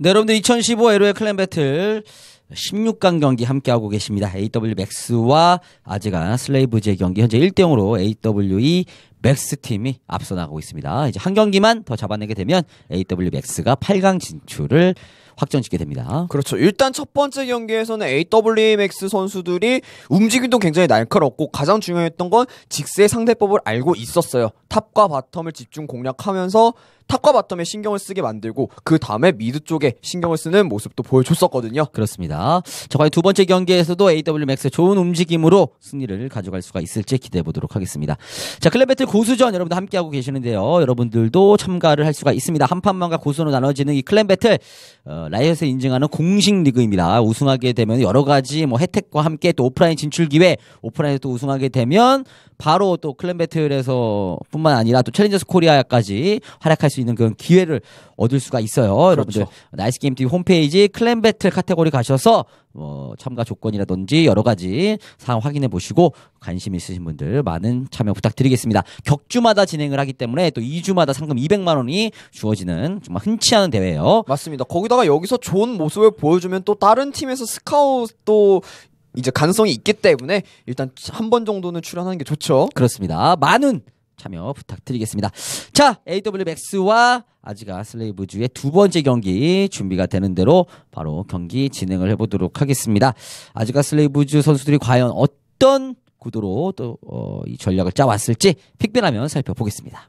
네, 여러분들 2015 LOL 클랜 배틀 16강 경기 함께하고 계십니다. AW 맥스와 아즈가 슬레이브즈의 경기 현재 1대0으로 AWE 맥스 팀이 앞서 나가고 있습니다. 이제 한 경기만 더 잡아내게 되면 AW 맥스가 8강 진출을 확정짓게 됩니다. 그렇죠. 일단 첫 번째 경기에서는 AWMX 선수들이 움직임도 굉장히 날카롭고 가장 중요했던 건 직스의 상대법을 알고 있었어요. 탑과 바텀을 집중 공략하면서 탑과 바텀에 신경을 쓰게 만들고 그 다음에 미드 쪽에 신경을 쓰는 모습도 보여줬었거든요. 그렇습니다. 자, 과연 두 번째 경기에서도 AWMX의 좋은 움직임으로 승리를 가져갈 수가 있을지 기대해 보도록 하겠습니다. 자, 클랜 배틀 고수전 여러분들 함께하고 계시는데요. 여러분들도 참가를 할 수가 있습니다. 한 판만과 고수로 나눠지는 이 클랜 배틀 라이엇에 인증하는 공식 리그입니다. 우승하게 되면 여러 가지 뭐 혜택과 함께 또 오프라인 진출 기회, 오프라인에서 또 우승하게 되면 바로 또 클랜 배틀에서 뿐만 아니라 또 챌린저스 코리아까지 활약할 수 있는 그런 기회를 얻을 수가 있어요. 그렇죠. 여러분들 나이스 게임 TV 홈페이지 클랜 배틀 카테고리 가셔서 참가 조건이라든지 여러 가지 사항 확인해 보시고 관심 있으신 분들 많은 참여 부탁드리겠습니다. 격주마다 진행을 하기 때문에 또 2주마다 상금 200만 원이 주어지는 정말 흔치 않은 대회예요. 맞습니다. 거기다가 여기서 좋은 모습을 보여주면 또 다른 팀에서 스카웃도 이제 가능성이 있기 때문에 일단 한 번 정도는 출연하는 게 좋죠. 그렇습니다. 많은 참여 부탁드리겠습니다. 자, AWMX와 아즈가 슬레이브즈의 두 번째 경기 준비가 되는 대로 바로 경기 진행을 해보도록 하겠습니다. 아즈가 슬레이브즈 선수들이 과연 어떤 구도로 또 이 전략을 짜왔을지 픽변하면 살펴보겠습니다.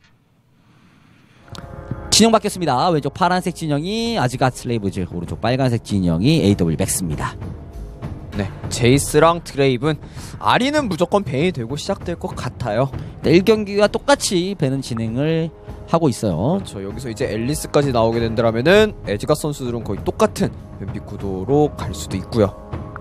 진영 바뀌었습니다. 왼쪽 파란색 진영이 아즈가 슬레이브즈, 오른쪽 빨간색 진영이 AWMX입니다. 네, 제이스랑 드레이븐 아리는 무조건 벤이 되고 시작될 것 같아요. 1경기와 똑같이 벤은 진행을 하고 있어요. 그렇죠. 여기서 이제 앨리스까지 나오게 된다면은 에즈가 선수들은 거의 똑같은 뱀픽 구도로 갈 수도 있고요.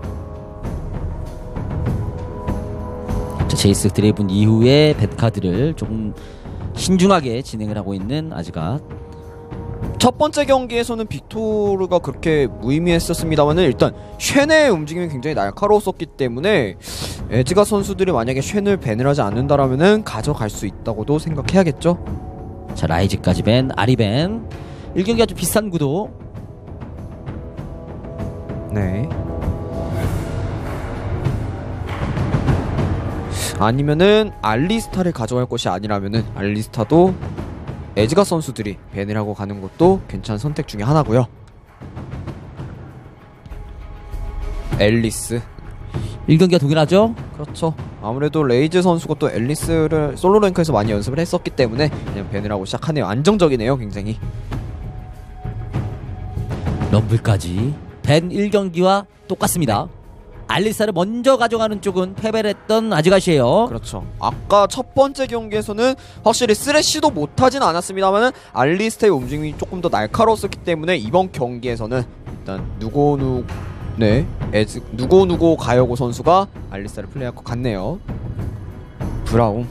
자, 제이스 드레이븐 이후에 벤 카드를 조금 신중하게 진행을 하고 있는 아즈가. 첫 번째 경기에서는 빅토르가 그렇게 무의미했었습니다만은 일단 쉔의 움직임이 굉장히 날카로웠었기 때문에 에즈가 선수들이 만약에 쉔을 밴을 하지 않는다라면은 가져갈 수 있다고도 생각해야겠죠. 자, 라이즈까지 밴, 아리 밴. 1경기가 좀 비슷한 구도. 네. 아니면은 알리스타를 가져갈 것이 아니라면은 알리스타도 에즈가 선수들이 밴을 하고 가는 것도 괜찮은 선택 중에 하나고요. 앨리스 1경기가 동일하죠? 그렇죠. 아무래도 레이즈 선수가 또 앨리스를 솔로 랭크에서 많이 연습을 했었기 때문에 그냥 밴을 하고 시작하네요. 안정적이네요, 굉장히. 럼블까지 밴 1경기와 똑같습니다. 알리사를 먼저 가져가는 쪽은 패배를 했던 아즈갓이에요. 그렇죠. 아까 첫 번째 경기에서는 확실히 쓰레쉬도 못하진 않았습니다만 알리스타의 움직임이 조금 더 날카로웠었기 때문에 이번 경기에서는 일단 누고 가요고 선수가 알리스타를 플레이할 것 같네요. 브라움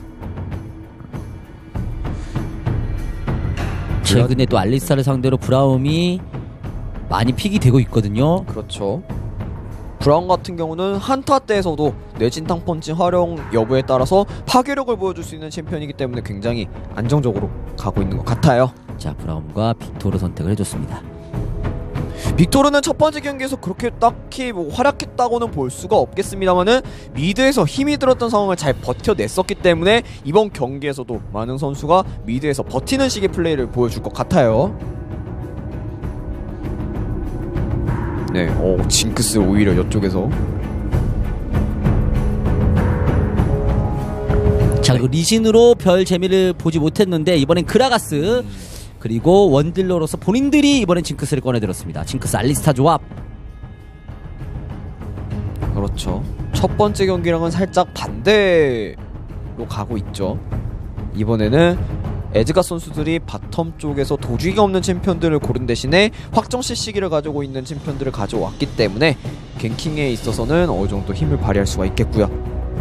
최근에 또 알리스타를 상대로 브라움이 많이 픽이 되고 있거든요. 그렇죠. 브라운 같은 경우는 한타 때에서도 뇌진탕 펀치 활용 여부에 따라서 파괴력을 보여줄 수 있는 챔피언이기 때문에 굉장히 안정적으로 가고 있는 것 같아요. 자, 브라움과 빅토르 선택을 해줬습니다. 빅토르는 첫 번째 경기에서 그렇게 딱히 뭐 활약했다고는 볼 수가 없겠습니다만은 미드에서 힘이 들었던 상황을 잘 버텨냈었기 때문에 이번 경기에서도 많은 선수가 미드에서 버티는 식의 플레이를 보여줄 것 같아요. 네, 징크스 오히려 이쪽에서. 자, 그리고 리신으로 별 재미를 보지 못했는데 이번엔 그라가스 그리고 원딜러로서 본인들이 이번엔 징크스를 꺼내들었습니다. 징크스 알리스타 조합. 그렇죠. 첫 번째 경기랑은 살짝 반대로 가고 있죠. 이번에는 에즈가 선수들이 바텀 쪽에서 도주기가 없는 챔피언들을 고른 대신에 확정시 시기를 가지고 있는 챔피언들을 가져왔기 때문에 갱킹에 있어서는 어느 정도 힘을 발휘할 수가 있겠고요.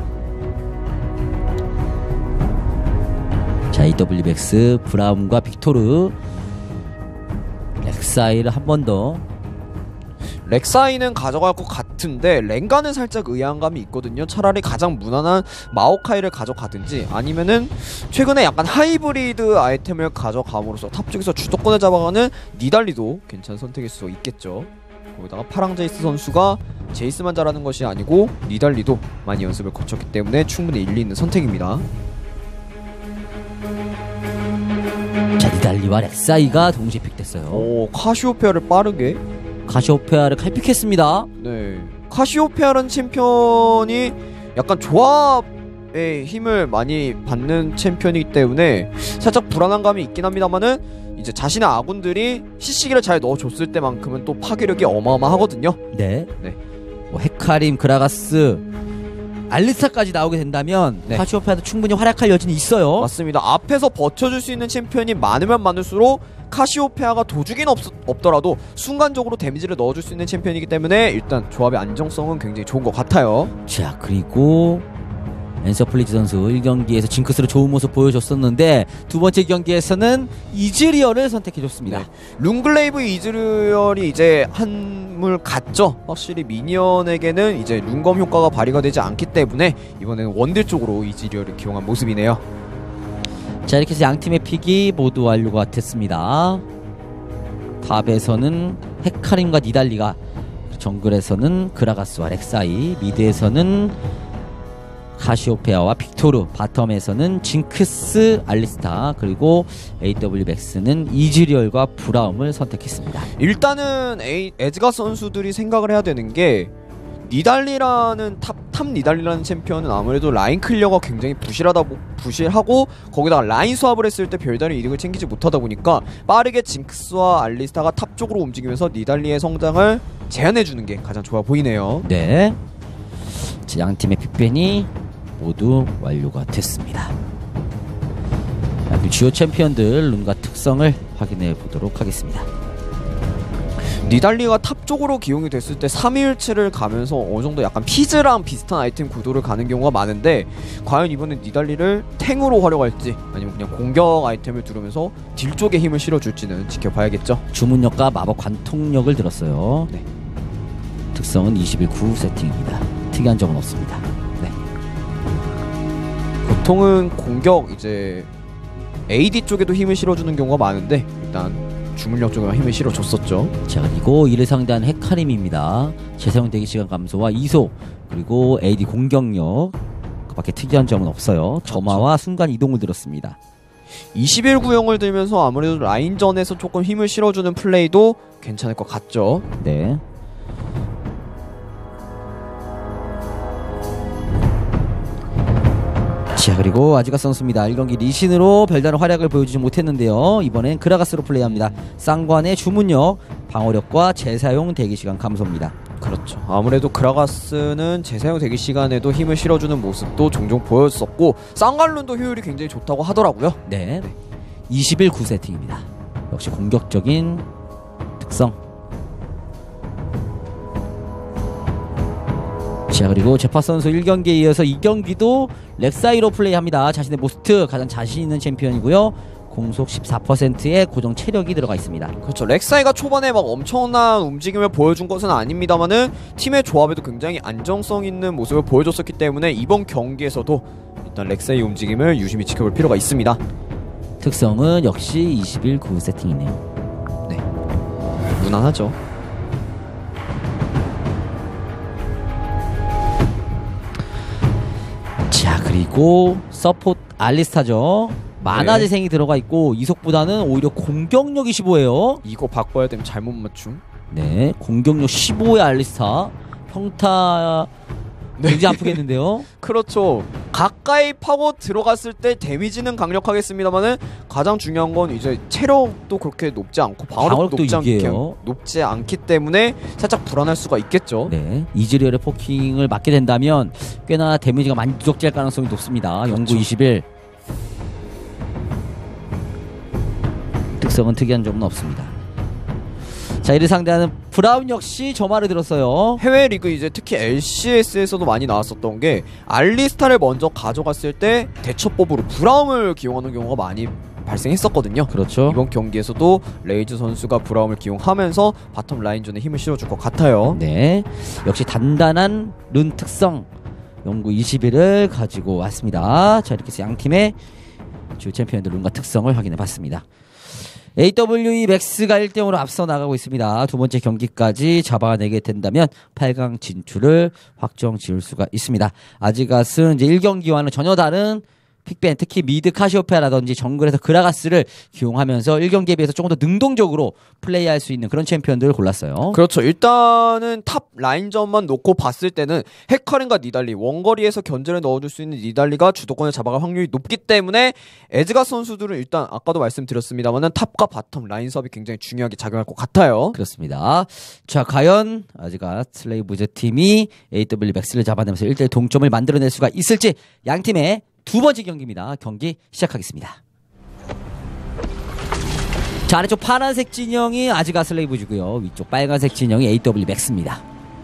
자, AWMX 브라움과 빅토르 렉사이를 한 번 더. 렉사이는 가져갈 것 같은데 렌가는 살짝 의아감이 있거든요. 차라리 가장 무난한 마오카이를 가져가든지 아니면은 최근에 약간 하이브리드 아이템을 가져감으로써 탑 쪽에서 주도권을 잡아가는 니달리도 괜찮은 선택일 수 있겠죠. 거기다가 파랑제이스 선수가 제이스만 잘하는 것이 아니고 니달리도 많이 연습을 거쳤기 때문에 충분히 일리 있는 선택입니다. 자, 니달리와 렉사이가 동시에 픽됐어요. 오, 카시오페아를 빠르게. 카시오페아를 칼픽했습니다. 네, 카시오페아라는 챔피언이 약간 조합의 힘을 많이 받는 챔피언이기 때문에 살짝 불안한 감이 있긴 합니다만은 이제 자신의 아군들이 CC기를 잘 넣어줬을 때만큼은 또 파괴력이 어마어마하거든요. 네. 네. 뭐 헤카림, 그라가스, 알리스타까지 나오게 된다면 네. 카시오페아도 충분히 활약할 여지는 있어요. 맞습니다. 앞에서 버텨줄 수 있는 챔피언이 많으면 많을수록 카시오페아가 도주기는 없더라도 순간적으로 데미지를 넣어줄 수 있는 챔피언이기 때문에 일단 조합의 안정성은 굉장히 좋은 것 같아요. 자, 그리고 앤서플리즈 선수 1경기에서 징크스로 좋은 모습 보여줬었는데 두 번째 경기에서는 이즈리얼을 선택해줬습니다. 네. 룬글레이브 이즈리얼이 이제 한물 갔죠. 확실히 미니언에게는 이제 룬검 효과가 발휘가 되지 않기 때문에 이번에는 원딜 쪽으로 이즈리얼을 기용한 모습이네요. 자, 이렇게 해서 양팀의 픽이 모두 완료가 됐습니다. 탑에서는 헤카림과 니달리가, 정글에서는 그라가스와 렉사이, 미드에서는 카시오페아와 빅토르, 바텀에서는 징크스, 알리스타, 그리고 AW 맥스는 이즈리얼과 브라움을 선택했습니다. 일단은 에즈가 선수들이 생각을 해야 되는 게 니달리라는 탑 니달리라는 챔피언은 아무래도 라인 클리어가 굉장히 부실하고 거기다가 라인 수합을 했을 때 별다른 이득을 챙기지 못하다 보니까 빠르게 징크스와 알리스타가 탑 쪽으로 움직이면서 니달리의 성장을 제한해주는 게 가장 좋아 보이네요. 네. 자, 양팀의 픽밴이 모두 완료가 됐습니다. 주요 챔피언들 룬과 특성을 확인해 보도록 하겠습니다. 니달리가 탑 쪽으로 기용이 됐을 때 3일치를 가면서 어느정도 약간 피즈랑 비슷한 아이템 구도를 가는 경우가 많은데 과연 이번엔 니달리를 탱으로 활용할지 아니면 그냥 공격 아이템을 두르면서 딜 쪽에 힘을 실어줄지는 지켜봐야겠죠. 주문력과 마법 관통력을 들었어요. 네. 특성은 21.9 세팅입니다. 특이한 점은 없습니다. 네. 보통은 공격 이제 AD 쪽에도 힘을 실어주는 경우가 많은데 일단 주문력 쪽에만 힘을 실어줬었죠. 자, 그리고 이를 상대한 헤카림입니다. 재사용 대기시간 감소와 이속, 그리고 AD 공격력, 그 밖에 특이한 점은 없어요. 점화와 순간 이동을 들었습니다. 21구형을 들면서 아무래도 라인전에서 조금 힘을 실어주는 플레이도 괜찮을 것 같죠. 네. 자, 그리고 아지가 선수입니다. 1경기 리신으로 별다른 활약을 보여주지 못했는데요. 이번엔 그라가스로 플레이합니다. 쌍관의 주문력, 방어력과 재사용 대기시간 감소입니다. 그렇죠. 아무래도 그라가스는 재사용 대기시간에도 힘을 실어주는 모습도 종종 보였었고 쌍갈룬도 효율이 굉장히 좋다고 하더라고요. 네. 21.9 세팅입니다. 역시 공격적인 특성. 자, 그리고 제파 선수 1경기에 이어서 2경기도 렉사이로 플레이합니다. 자신의 모스트, 가장 자신 있는 챔피언이고요. 공속 14%의 고정 체력이 들어가 있습니다. 그렇죠. 렉사이가 초반에 막 엄청난 움직임을 보여준 것은 아닙니다만은 팀의 조합에도 굉장히 안정성 있는 모습을 보여줬었기 때문에 이번 경기에서도 일단 렉사이 움직임을 유심히 지켜볼 필요가 있습니다. 특성은 역시 21.9 세팅이네요. 네, 무난하죠. 자, 그리고 서포트 알리스타죠. 만화 재생이 들어가 있고 이속보다는 오히려 공격력 25예요. 이거 바꿔야 되면 잘못 맞춤. 네, 공격력 15의 알리스타. 평타 굉장히 아프겠는데요. 그렇죠. 가까이 파고 들어갔을 때 데미지는 강력하겠습니다만은 가장 중요한 건 이제 체력도 그렇게 높지 않고 방어력도 높지 않기 때문에 살짝 불안할 수가 있겠죠. 네, 이즈리얼의 포킹을 맞게 된다면 꽤나 데미지가 많이 누적될 가능성이 높습니다. 그렇죠. 영구 21. 특성은 특이한 점은 없습니다. 자, 이를 상대하는 브라운 역시 점화를 들었어요. 해외 리그 이제 특히 LCS에서도 많이 나왔었던 게 알리스타를 먼저 가져갔을 때 대처법으로 브라움을 기용하는 경우가 많이 발생했었거든요. 그렇죠. 이번 경기에서도 레이즈 선수가 브라움을 기용하면서 바텀 라인전에 힘을 실어줄 것 같아요. 네, 역시 단단한 룬 특성 연구 21을 가지고 왔습니다. 자, 이렇게 해서 양 팀의 주 챔피언들 룬과 특성을 확인해 봤습니다. AWE 맥스가 1대0으로 앞서 나가고 있습니다. 두 번째 경기까지 잡아내게 된다면 8강 진출을 확정 지을 수가 있습니다. 아지갓은 이제 1경기와는 전혀 다른 픽밴, 특히 미드 카시오페아라든지 정글에서 그라가스를 기용하면서 1경기에 비해서 조금 더 능동적으로 플레이할 수 있는 그런 챔피언들을 골랐어요. 그렇죠. 일단은 탑 라인전만 놓고 봤을 때는 헤카림과 니달리, 원거리에서 견제를 넣어줄 수 있는 니달리가 주도권을 잡아갈 확률이 높기 때문에 에즈가 선수들은 일단 아까도 말씀드렸습니다만은 탑과 바텀 라인 수업이 굉장히 중요하게 작용할 것 같아요. 그렇습니다. 자, 과연 아지갓 슬레이브즈 팀이 AW 맥스를 잡아내면서 1대1 동점을 만들어낼 수가 있을지 양 팀의 두 번째 경기입니다. 경기 시작하겠습니다. 자, 아래쪽 파란색 진영이 아지갓 슬레이브즈고요. 위쪽 빨간색 진영이 AW 맥스입니다.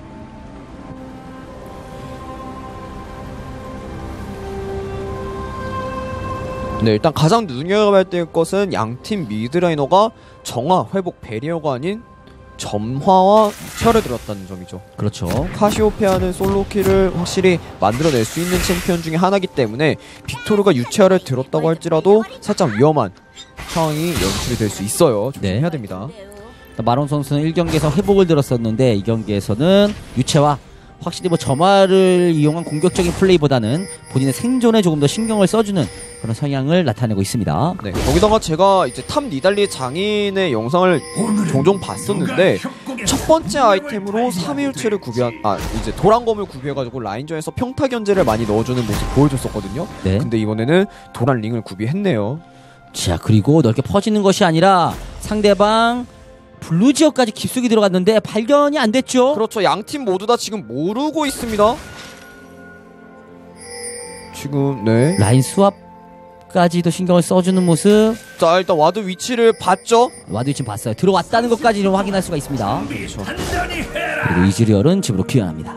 네, 일단 가장 눈여겨봐야 될 것은 양팀 미드라이너가 정화, 회복, 배리어가 아닌 점화와 철을 들었다는 점이죠. 그렇죠. 카시오페아는 솔로킬을 확실히 만들어낼 수 있는 챔피언 중에 하나이기 때문에 빅토르가 유채화를 들었다고 할지라도 살짝 위험한 상황이 연출이 될 수 있어요. 조심해야 됩니다. 마론 선수는 1경기에서 회복을 들었었는데 이 경기에서는 유채화 확실히 뭐 점화를 이용한 공격적인 플레이보다는 본인의 생존에 조금 더 신경을 써주는 그런 성향을 나타내고 있습니다. 네, 거기다가 제가 이제 탑 니달리 장인의 영상을 종종 봤었는데 첫 번째 아이템으로 3일체를 이제 도란검을 구비해가지고 라인전에서 평타 견제를 많이 넣어주는 모습 보여줬었거든요. 네. 근데 이번에는 도란링을 구비했네요. 자, 그리고 넓게 퍼지는 것이 아니라 상대방 블루 지역까지 깊숙이 들어갔는데 발견이 안 됐죠. 그렇죠. 양팀 모두 다 지금 모르고 있습니다. 지금 네. 라인 수압까지도 신경을 써주는 모습. 자, 일단 와드 위치를 봤죠. 와드 위치 봤어요. 들어왔다는 것까지 확인할 수가 있습니다. 그렇죠. 그리고 이즈리얼은 집으로 귀환합니다.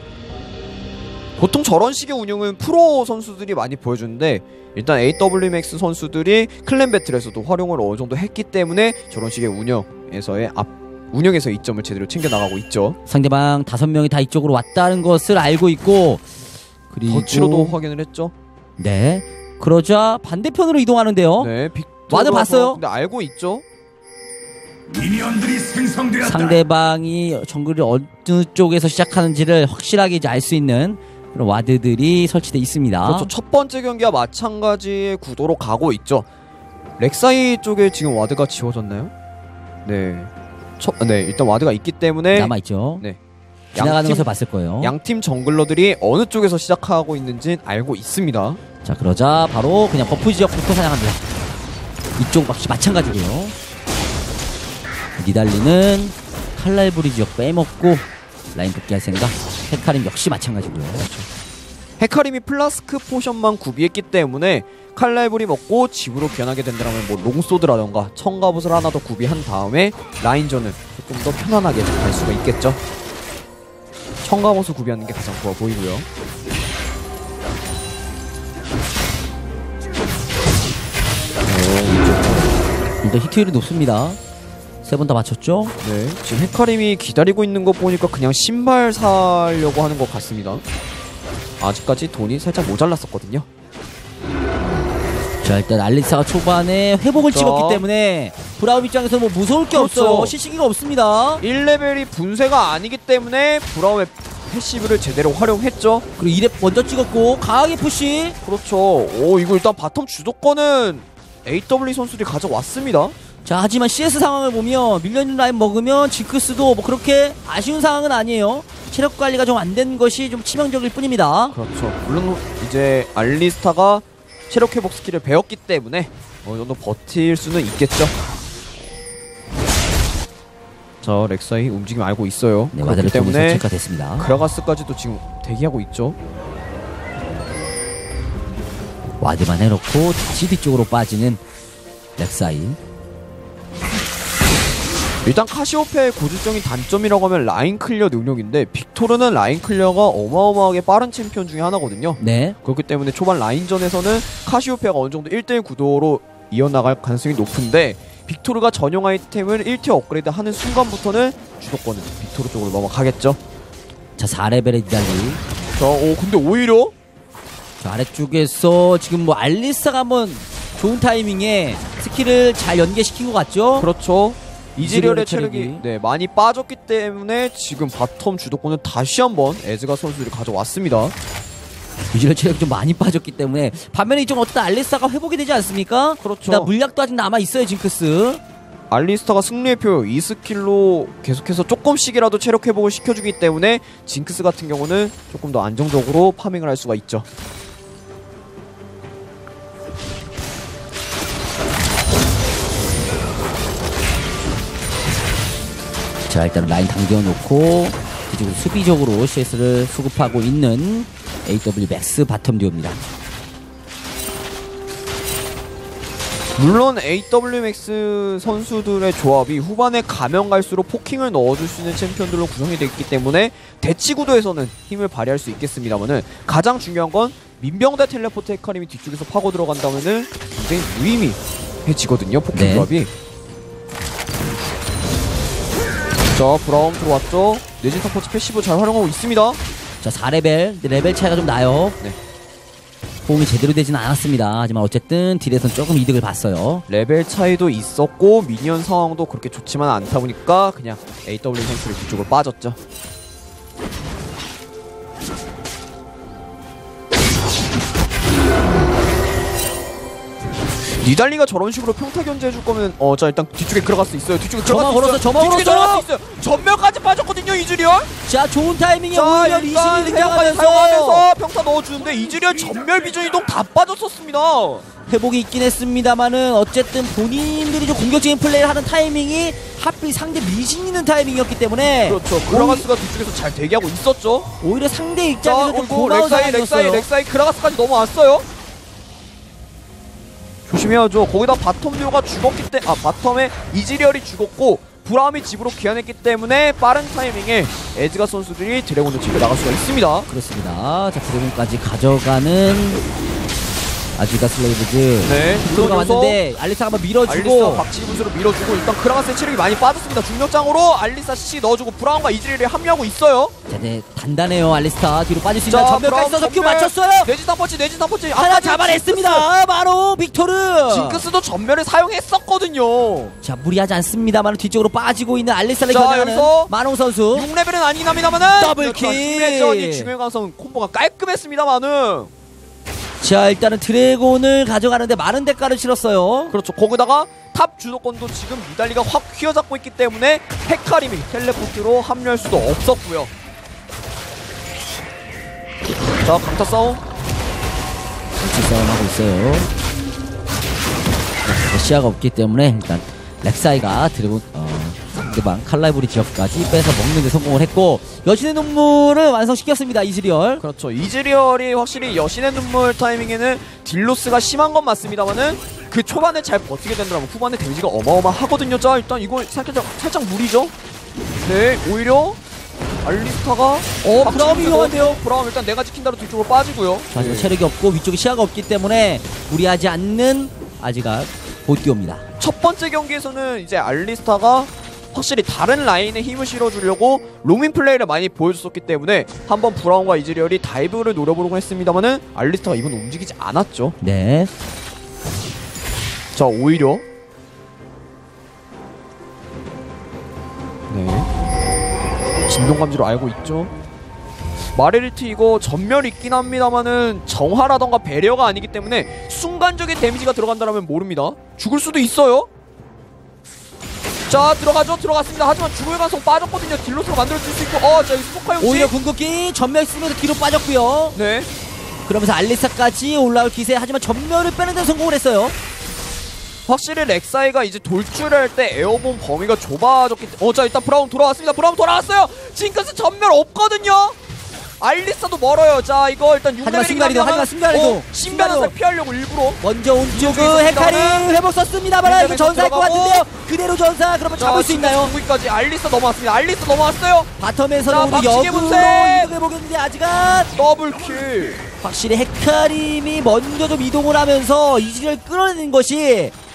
보통 저런 식의 운영은 프로 선수들이 많이 보여주는데 일단 AWMX 선수들이 클랜 배틀에서도 활용을 어느 정도 했기 때문에 저런 식의 운영에서 이점을 제대로 챙겨나가고 있죠. 상대방 5명이 다 이쪽으로 왔다는 것을 알고 있고, 그리고 더치로도 확인을 했죠. 네, 그러자 반대편으로 이동하는데요. 네, 와드 봤어요. 근데 알고 있죠. 미니언들이 생성되었다. 상대방이 정글을 어느 쪽에서 시작하는지를 확실하게 이제 알 수 있는 그런 와드들이 설치되어 있습니다. 그렇죠. 첫 번째 경기와 마찬가지의 구도로 가고 있죠. 렉사이 쪽에 지금 와드가 지워졌나요? 네. 일단 와드가 있기 때문에 남아있죠. 네. 지나가는 것을 봤을 거예요. 양팀 정글러들이 어느 쪽에서 시작하고 있는지 알고 있습니다. 자, 그러자 바로 그냥 버프 지역부터 사냥합니다. 이쪽 역시 마찬가지고요. 니달리는 칼날부리 지역 빼먹고 라인 복귀할 생각. 헤카림 역시 마찬가지고요. 헤카림이 플라스크 포션만 구비했기 때문에 칼날불이 먹고 집으로 귀환하게 된다면 뭐 롱소드라던가 청갑옷을 하나 더 구비한 다음에 라인전을 조금 더 편안하게 갈 수가 있겠죠. 청갑옷을 구비하는 게 가장 좋아 보이고요. 일단 히트율이 높습니다. 3번 다 맞췄죠? 네, 지금 헤카림이 기다리고 있는 거 보니까 그냥 신발 사려고 하는 것 같습니다. 아직까지 돈이 살짝 모자랐었거든요. 자, 일단 알리사가 초반에 회복을 찍었기 때문에 브라움 입장에서 뭐 무서울 게 그렇죠. 없어요. 시시기가 없습니다. 1레벨이 분쇄가 아니기 때문에 브라움의 패시브를 제대로 활용했죠. 그리고 2렙 먼저 찍었고 강하게 푸시. 그렇죠. 오, 이거 일단 바텀 주도권은 AW 선수들이 가져왔습니다. 자, 하지만 CS 상황을 보면 밀려있는 라인 먹으면 징크스도 뭐 그렇게 아쉬운 상황은 아니에요. 체력 관리가 좀 안 된 것이 좀 치명적일 뿐입니다. 그렇죠. 물론 이제 알리스타가 체력 회복 스킬을 배웠기 때문에 어느 정도 버틸 수는 있겠죠. 자, 렉사이 움직임 알고 있어요. 네, 그렇기 와드를 통해서 때문에 체크가 됐습니다. 그라가스까지도 지금 대기하고 있죠. 와드만 해놓고 CD 쪽으로 빠지는 렉사이. 일단 카시오페의 고질적인 단점이라고 하면 라인 클리어 능력인데 빅토르는 라인 클리어가 어마어마하게 빠른 챔피언 중에 하나거든요. 네. 그렇기 때문에 초반 라인전에서는 카시오페가 어느 정도 1대1 구도로 이어나갈 가능성이 높은데 빅토르가 전용 아이템을 1티어 업그레이드 하는 순간부터는 주도권은 빅토르 쪽으로 넘어가겠죠. 자 4레벨의 니달리. 자, 근데 오히려 자, 아래쪽에서 지금 뭐 알리사가 한번 좋은 타이밍에 스킬을 잘 연계시킨 것 같죠? 그렇죠. 이즈리얼의 체력이. 체력이 네, 많이 빠졌기 때문에 지금 바텀 주도권은 다시 한번 에즈가 선수들이 가져왔습니다. 이즈리얼 체력이 좀 많이 빠졌기 때문에 반면에 이쪽 어쨌든 알리사가 회복이 되지 않습니까? 그렇죠. 나 물약도 아직 남아있어요 징크스. 알리스타가 승리의 표 이 스킬로 계속해서 조금씩이라도 체력 회복을 시켜주기 때문에 징크스 같은 경우는 조금 더 안정적으로 파밍을 할 수가 있죠. 자 일단 라인 당겨놓고 뒤쪽으로 수비적으로 CS를 수급하고 있는 AW 맥스 바텀 듀오입니다. 물론 AWMX 선수들의 조합이 후반에 가면 갈수록 포킹을 넣어줄 수 있는 챔피언들로 구성이 되어 있기 때문에 대치 구도에서는 힘을 발휘할 수 있겠습니다만은 가장 중요한 건 민병대 텔레포트 헤카림이 뒤쪽에서 파고 들어간다면은 굉장히 무의미해지거든요, 포킹 네. 조합이. 자, 브라운 들어왔죠. 내진턴 퍼치 패시브 잘 활용하고 있습니다. 자 4레벨 레벨 차이가 좀 나요. 네. 호응이 제대로 되지는 않았습니다. 하지만 어쨌든 딜에선 조금 이득을 봤어요. 레벨 차이도 있었고 미니언 상황도 그렇게 좋지만 않다 보니까 그냥 AW 선수를 뒤쪽으로 빠졌죠. 니달리가 저런 식으로 평타 견제해줄 거면 자 일단 뒤쪽에 들어갈 수 있어요. 뒤쪽에 들어갈 수 있어요. 저마 뒤쪽에 걸었어요. 들어갈 수 있어요. 전멸까지 빠졌거든요, 이즈리얼. 자 좋은 타이밍에 자, 오히려 일단 리신이 회복까지 등장하면서 사용하면서 평타 넣어주는데 이즈리얼 전멸 비전 이동 다 빠졌었습니다. 회복이 있긴 했습니다만은 어쨌든 본인들이 좀 공격적인 플레이를 하는 타이밍이 하필 상대 리신 있는 타이밍이었기 때문에 그렇죠. 그라가스가 뒤쪽에서 잘 대기하고 있었죠. 오히려 상대 자, 입장에서 좀 고마운 상황이었어요. 렉사이 그라가스까지 넘어왔어요. 조심해야죠. 거기다 바텀 듀오가 죽었기 때문에 바텀에 이즈리얼이 죽었고 브라움이 집으로 귀환했기 때문에 빠른 타이밍에 에즈가 선수들이 드래곤을 집에 나갈 수가 있습니다. 그렇습니다. 자 드래곤까지 가져가는 아지가 슬레이브즈. 네, 들어가 왔는데 알리사가 한번 알리사 밀어주고 박치기 분수로 밀어주고 일단 크라가스의 체력이 많이 빠졌습니다. 중력장으로 알리사 CC 넣어주고 브라움과 이즈리얼이 합류하고 있어요. 자, 네, 단단해요 알리스타. 뒤로 빠질 수 있는 자, 전멸까지 써서 큐 전멸. 맞췄어요. 내진탕 펀치 하나 잡아냈습니다. 바로 빅토르. 징크스도 전멸을 사용했었거든요. 자 무리하지 않습니다만 뒤쪽으로 빠지고 있는 알리사를 자, 겨냥하는 여기서 만홍 선수. 6레벨은 아니긴 합니다만은 더블킬. 이 중요한 가성 콤보가 깔끔했습니다만은 자 일단은 드래곤을 가져가는데 많은 대가를 치렀어요. 그렇죠. 거기다가 탑 주도권도 지금 니달리가 확 휘어잡고 있기 때문에 헤카림이 텔레포트로 합류할 수도 없었고요. 자, 강타 싸움. 같이 싸움하고 있어요. 자, 시야가 없기 때문에 일단 렉사이가 드래곤 상대방 칼라이브리 지역까지 뺏어 먹는 데 성공을 했고 여신의 눈물을 완성시켰습니다. 이즈리얼. 그렇죠. 이즈리얼이 확실히 여신의 눈물 타이밍에는 딜로스가 심한 건 맞습니다만은 그 초반에 잘 버티게 된다면 후반에 데미지가 어마어마하거든요. 자, 일단 이거 살짝 무리죠. 네, 오히려 알리스타가 브라움이 위험한데요. 브라움 일단 내가 지킨다로 뒤쪽으로 빠지고요. 자, 체력이 없고 위쪽에 시야가 없기 때문에 무리하지 않는 아지가 보띄옵니다. 첫 번째 경기에서는 이제 알리스타가 확실히 다른 라인에 힘을 실어주려고 로밍 플레이를 많이 보여줬었기 때문에 한번 브라운과 이즈리얼이 다이브를 노려보려고 했습니다만은 알리스타가 이번 움직이지 않았죠. 네. 자, 오히려 네, 진동감지로 알고 있죠. 마레리트 이거 전멸 있긴 합니다만은 정화라던가 배려가 아니기 때문에 순간적인 데미지가 들어간다면 모릅니다. 죽을 수도 있어요. 자, 들어갔습니다. 하지만 죽을 가능성 빠졌거든요. 딜로스로 만들어줄 수 있고 자, 이 스포카 용지 오히려 궁극기 전멸 쓰면서 뒤로 빠졌고요. 네, 그러면서 알리사까지 올라올 기세. 하지만 전멸을 빼는 데 성공을 했어요. 확실히 렉사이가 이제 돌출할 때 에어본 범위가 좁아졌기 때문에 자, 일단 브라운 돌아왔습니다. 브라운 돌아왔어요. 징크스 전멸 없거든요. 알리사도 멀어요. 자, 이거 일단 6레벨이긴 하지만 순간이동. 신변화살 피하려고 일부러 먼저 옴쪽은 헤카리 회복 썼습니다만 이거 전사할 것 들어가고. 같은데요. 그대로 전사. 그러면 잡을 수 있나요? 중국까지 알리사 넘어왔습니다. 알리사 넘어왔어요. 바텀에서는 자, 우리 박치기 역으로 분쇄. 이동해보겠는데 아직은 더블킬. 확실히 헤카림이 먼저 좀 이동을 하면서 이즈리얼 끌어내는 것이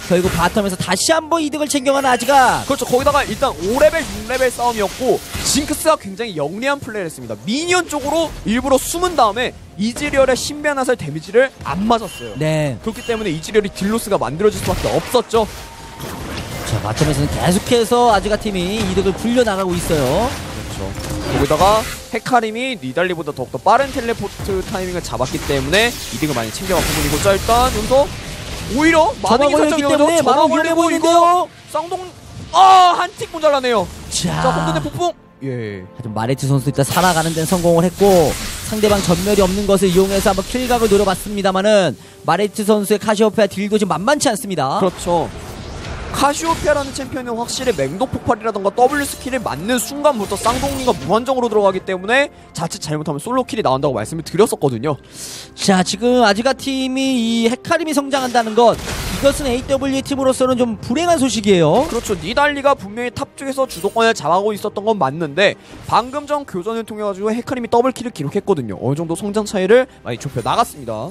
결국 바텀에서 다시 한번 이득을 챙겨가는 아지가. 그렇죠. 거기다가 일단 5레벨, 6레벨 싸움이었고 징크스가 굉장히 영리한 플레이를 했습니다. 미니언 쪽으로 일부러 숨은 다음에 이즈리얼의 신비한 화살 데미지를 안 맞았어요. 네. 그렇기 때문에 이즈리얼이 딜로스가 만들어질 수밖에 없었죠. 자, 바텀에서는 계속해서 아지가 팀이 이득을 불려나가고 있어요. 그렇죠. 거기다가 헤카림이 니달리보다 더욱더 빠른 텔레포트 타이밍을 잡았기 때문에 이득을 많이 챙겨간 부분이고, 자 일단 여기서 오히려 만행이 살짝 때문에 전화 위험해 걸리고 보이는데요. 이거 쌍동 한틱 모자라네요. 자 혼돈의 자, 폭풍. 예. 하지만 마레트 선수 일단 살아가는 데는 성공을 했고 상대방 전멸이 없는 것을 이용해서 한번 킬각을 노려봤습니다만은 마레트 선수의 카시오페아 딜도 지금 만만치 않습니다. 그렇죠. 카시오페아라는 챔피언은 확실히 맹독 폭발이라던가 W 스킬을 맞는 순간부터 쌍둥이가 무한정으로 들어가기 때문에 자칫 잘못하면 솔로킬이 나온다고 말씀을 드렸었거든요. 자, 지금 아지가 팀이 이 헤카림이 성장한다는 것, 이것은 AW 팀으로서는 좀 불행한 소식이에요. 그렇죠. 니달리가 분명히 탑 쪽에서 주도권을 잡아가고 있었던 건 맞는데 방금 전 교전을 통해 가지고 헤카림이 더블킬을 기록했거든요. 어느 정도 성장 차이를 많이 좁혀 나갔습니다.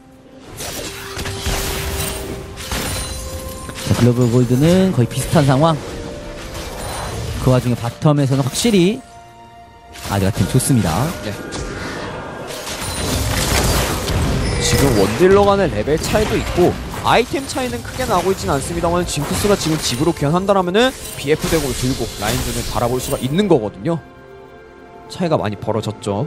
자, 글로벌 골드는 거의 비슷한 상황. 그 와중에 바텀에서는 확실히 아지가 팀 좋습니다. 네. 지금 원딜러 간의 레벨 차이도 있고 아이템 차이는 크게 나고 있지는 않습니다만 징크스가 지금 집으로 귀환한다라면은 BF 대공을 들고 라인전을 바라볼 수가 있는 거거든요. 차이가 많이 벌어졌죠.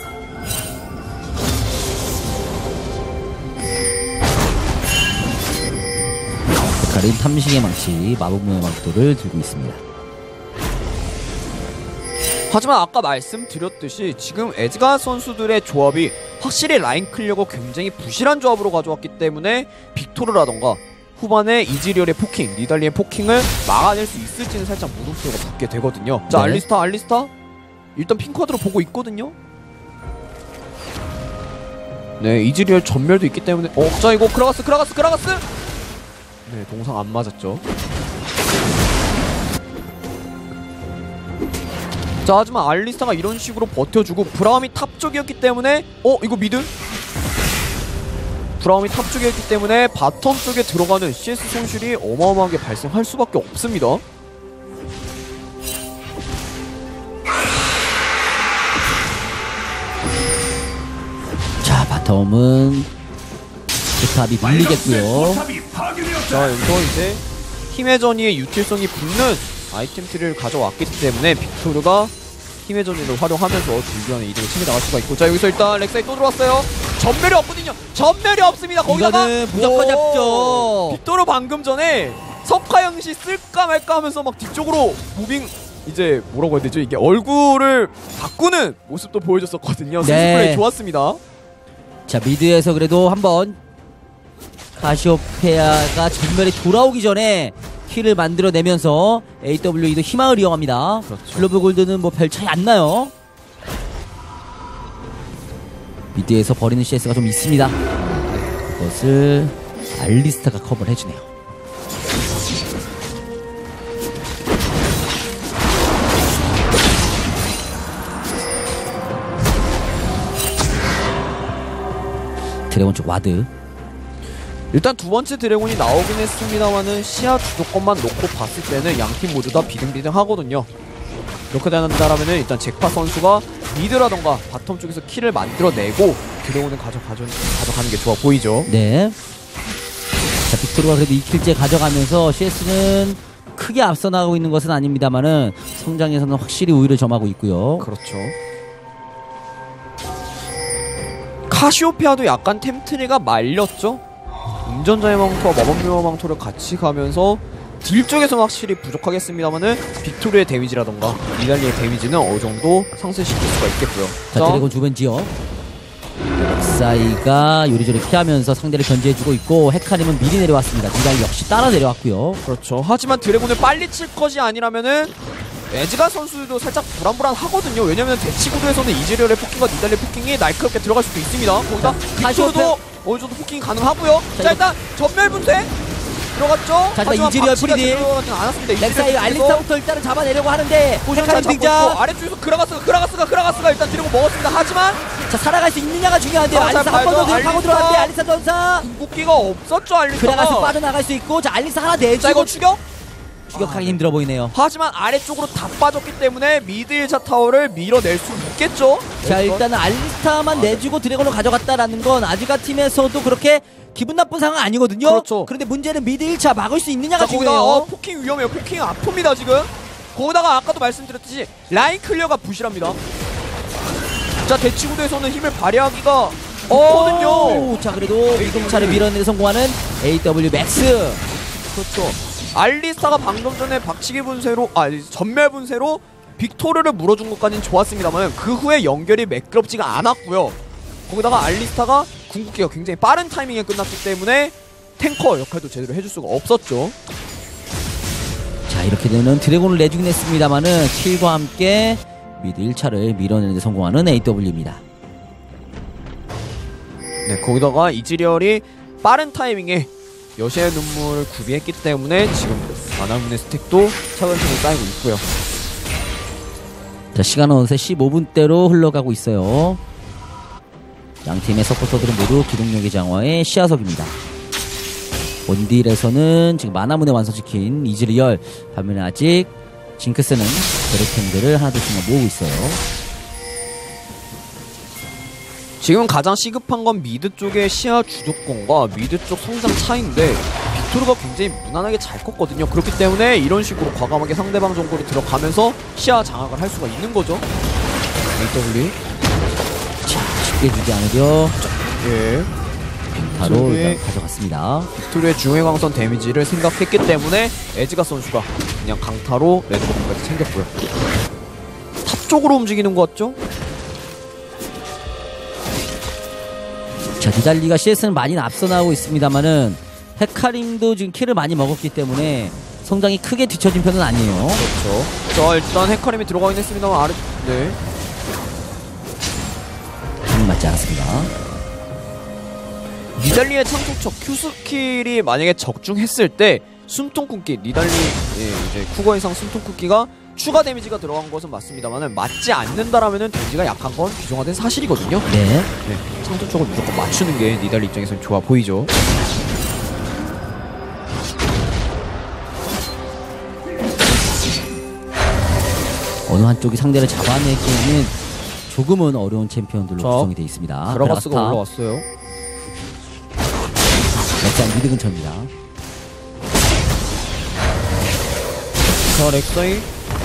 헤카림 탐식의 망치, 마법문의 망토를 들고 있습니다. 하지만 아까 말씀드렸듯이 지금 에즈가 선수들의 조합이 확실히 라인 클리어가 굉장히 부실한 조합으로 가져왔기 때문에 빅토르라던가 후반에 이즈리얼의 포킹, 니달리의 포킹을 막아낼 수 있을지는 살짝 물음표가 붙게 되거든요. 자, 네. 알리스타 일단 핑커드로 보고 있거든요. 네, 이즈리얼 전멸도 있기 때문에 자 이거 크라가스 네, 동상 안 맞았죠. 자, 하지만 알리스타가 이런 식으로 버텨주고 브라움이 탑 쪽이었기 때문에 이거 미드? 브라움이 탑 쪽이었기 때문에 바텀 쪽에 들어가는 CS 손실이 어마어마하게 발생할 수밖에 없습니다. 자, 바텀은 포탑이 밀리겠고요. 자, 여기서 이제 힘의 전이의 유틸성이 붙는 아이템트를 가져왔기 때문에 빅토르가 힘의 전이를 활용하면서 딜교환의 이득을 챙겨 나갈 수가 있고, 자 여기서 일단 렉사이 또 들어왔어요. 전멸이 없거든요. 전멸이 없습니다. 거기다가 이거는 무조건 잡죠. 빅토르 방금 전에 석화영시 쓸까 말까 하면서 막 뒤쪽으로 무빙, 이제 뭐라고 해야 되죠? 이게 얼굴을 바꾸는 모습도 보여줬었거든요. 네. 센스 플레이 좋았습니다. 자, 미드에서 그래도 한번 카시오페아가 전멸이 돌아오기 전에 킬을 만들어내면서 AWE도 희망을 이용합니다. 그렇죠. 글로벌 골드는 뭐 별 차이 안 나요. 미드에서 버리는 CS가 좀 있습니다. 그것을 알리스타가 커버를 해주네요. 드래곤 쪽 와드. 일단 두 번째 드래곤이 나오긴 했습니다만은 시야 주도권만 놓고 봤을 때는 양팀 모두 다 비등비등 하거든요. 이렇게 된다라면은 일단 잭파 선수가 미드라던가 바텀 쪽에서 킬을 만들어내고 드래곤을 가져가는 게 좋아 보이죠. 네. 자, 빅토르가 그래도 2킬째 가져가면서 CS는 크게 앞서 나가고 있는 것은 아닙니다만은 성장에서는 확실히 우위를 점하고 있고요. 그렇죠. 카시오페아도 약간 템트리가 말렸죠. 운전자의 망토와 마법묘의 망토를 같이 가면서 딜 쪽에서는 확실히 부족하겠습니다만은 빅토르의 데미지라던가 니달리의 데미지는 어느 정도 상쇄시킬 수가 있겠고요. 자, 드래곤 주변 지역. 렉사이가 요리조리 피하면서 상대를 견제해주고 있고 헤카림은 미리 내려왔습니다. 니달리 역시 따라 내려왔고요. 그렇죠. 하지만 드래곤을 빨리 칠 것이 아니라면은 에즈가 선수도 살짝 불안불안하거든요. 왜냐면 대치구도에서는 이즈리얼의 포킹과 니달리의 포킹이 날카롭게 들어갈 수도 있습니다. 거기다 빅토르도 어느 정도 포킹이 가능하고요. 자, 일단 전멸 분쇄 들어갔죠. 자, 이즈리얼 프리딜. 들어가진 않았습니다. 렉사이 알리스타부터 일단은 잡아내려고 하는데 헤카림 등장. 아래쪽에서 그라가스가 일단 드래곤 먹었습니다. 하지만 자, 살아갈 수 있느냐가 중요한데요. 잘 알리스타 한 번 더 봐야죠. 파고 들어갔는데 알리스타 전사 궁극기가 없었죠 알리스타가. 그라가스 빠져나갈 수 있고, 자, 알리스타 하나 자 이거 내주고 추격? 추격하기 힘들어 보이네요. 하지만 아래쪽으로 다 빠졌기 때문에 미드 1차 타워를 밀어낼 수 있겠죠? 자, 일단은 알리스타만 내주고 드래곤을 가져갔다라는 건 아즈가 팀에서도 그렇게 기분 나쁜 상황 아니거든요. 그렇죠. 그런데 문제는 미드 1차 막을 수 있느냐가 자, 거기다 중요해요. 포킹 위험해요. 포킹 아픕니다 지금. 거기다가 아까도 말씀드렸듯이 라인 클리어가 부실합니다. 자 대치구도에서는 힘을 발휘하기가 없거든요. 오, 자, 그래도 이동차를 밀어내는 성공하는 AW 맥스. 그렇죠. 알리스타가 방금 전에 박치기 분쇄로 전멸 분쇄로 빅토르를 물어준 것까지는 좋았습니다만 그 후에 연결이 매끄럽지가 않았고요. 거기다가 알리스타가 궁극기가 굉장히 빠른 타이밍에 끝났기 때문에 탱커 역할도 제대로 해줄 수가 없었죠. 자, 이렇게 되면 드래곤을 내주긴 했습니다만은 킬과 함께 미드 1차를 밀어내는 데 성공하는 AW입니다. 네, 거기다가 이즈리얼이 빠른 타이밍에 여시의 눈물을 구비했기 때문에 지금 만화문의 스택도 차근차근 쌓이고 있고요. 자, 시간은 어느새 15분대로 흘러가고 있어요. 양팀의 서포터들은 모두 기동력의 장화의 시야석입니다. 원딜에서는 지금 만화문에 완성시킨 이즈리얼, 반면에 아직 징크스는 베르템들을 하나둘씩만 모으고 있어요. 지금 가장 시급한 건 미드 쪽의 시야 주도권과 미드 쪽 성장 차이인데 빅토르가 굉장히 무난하게 잘 컸거든요. 그렇기 때문에 이런 식으로 과감하게 상대방 정보로 들어가면서 시야 장악을 할 수가 있는 거죠. AW 자, 쉽게 주지 않으려 예. 바로 빅토르의- 일단 가져갔습니다. 빅토르의 중해광선 데미지를 생각했기 때문에 에즈가 선수가 그냥 강타로 레드버튼까지 챙겼고요. 탑 쪽으로 움직이는 것 같죠? 자, 니달리가 CS는 많이 앞서 나오고 있습니다만은 헤카림도 지금 킬을 많이 먹었기 때문에 성장이 크게 뒤처진 편은 아니에요. 그렇죠. 자 일단 헤카림이 들어가긴 했습니다만 아래 네. 힘 맞지 않았습니다. 니달리의 창조적 Q 스킬이 만약에 적중했을 때 숨통쿠키 니달리 이제 쿠거 이상 숨통쿠키가 추가 데미지가 들어간 것은 맞습니다만은 맞지 않는다라면은 데미지가 약한 건 규정화된 사실이거든요. 네. 네, 창조적으로 무조건 맞추는 게 니달리 입장에서는 좋아 보이죠. 어느 한쪽이 상대를 잡아내기에는 조금은 어려운 챔피언들로 자, 구성이 되어 있습니다. 그라가스가 그라가스타, 올라왔어요. 렉사인 미드 근처입니다. 자 렉사이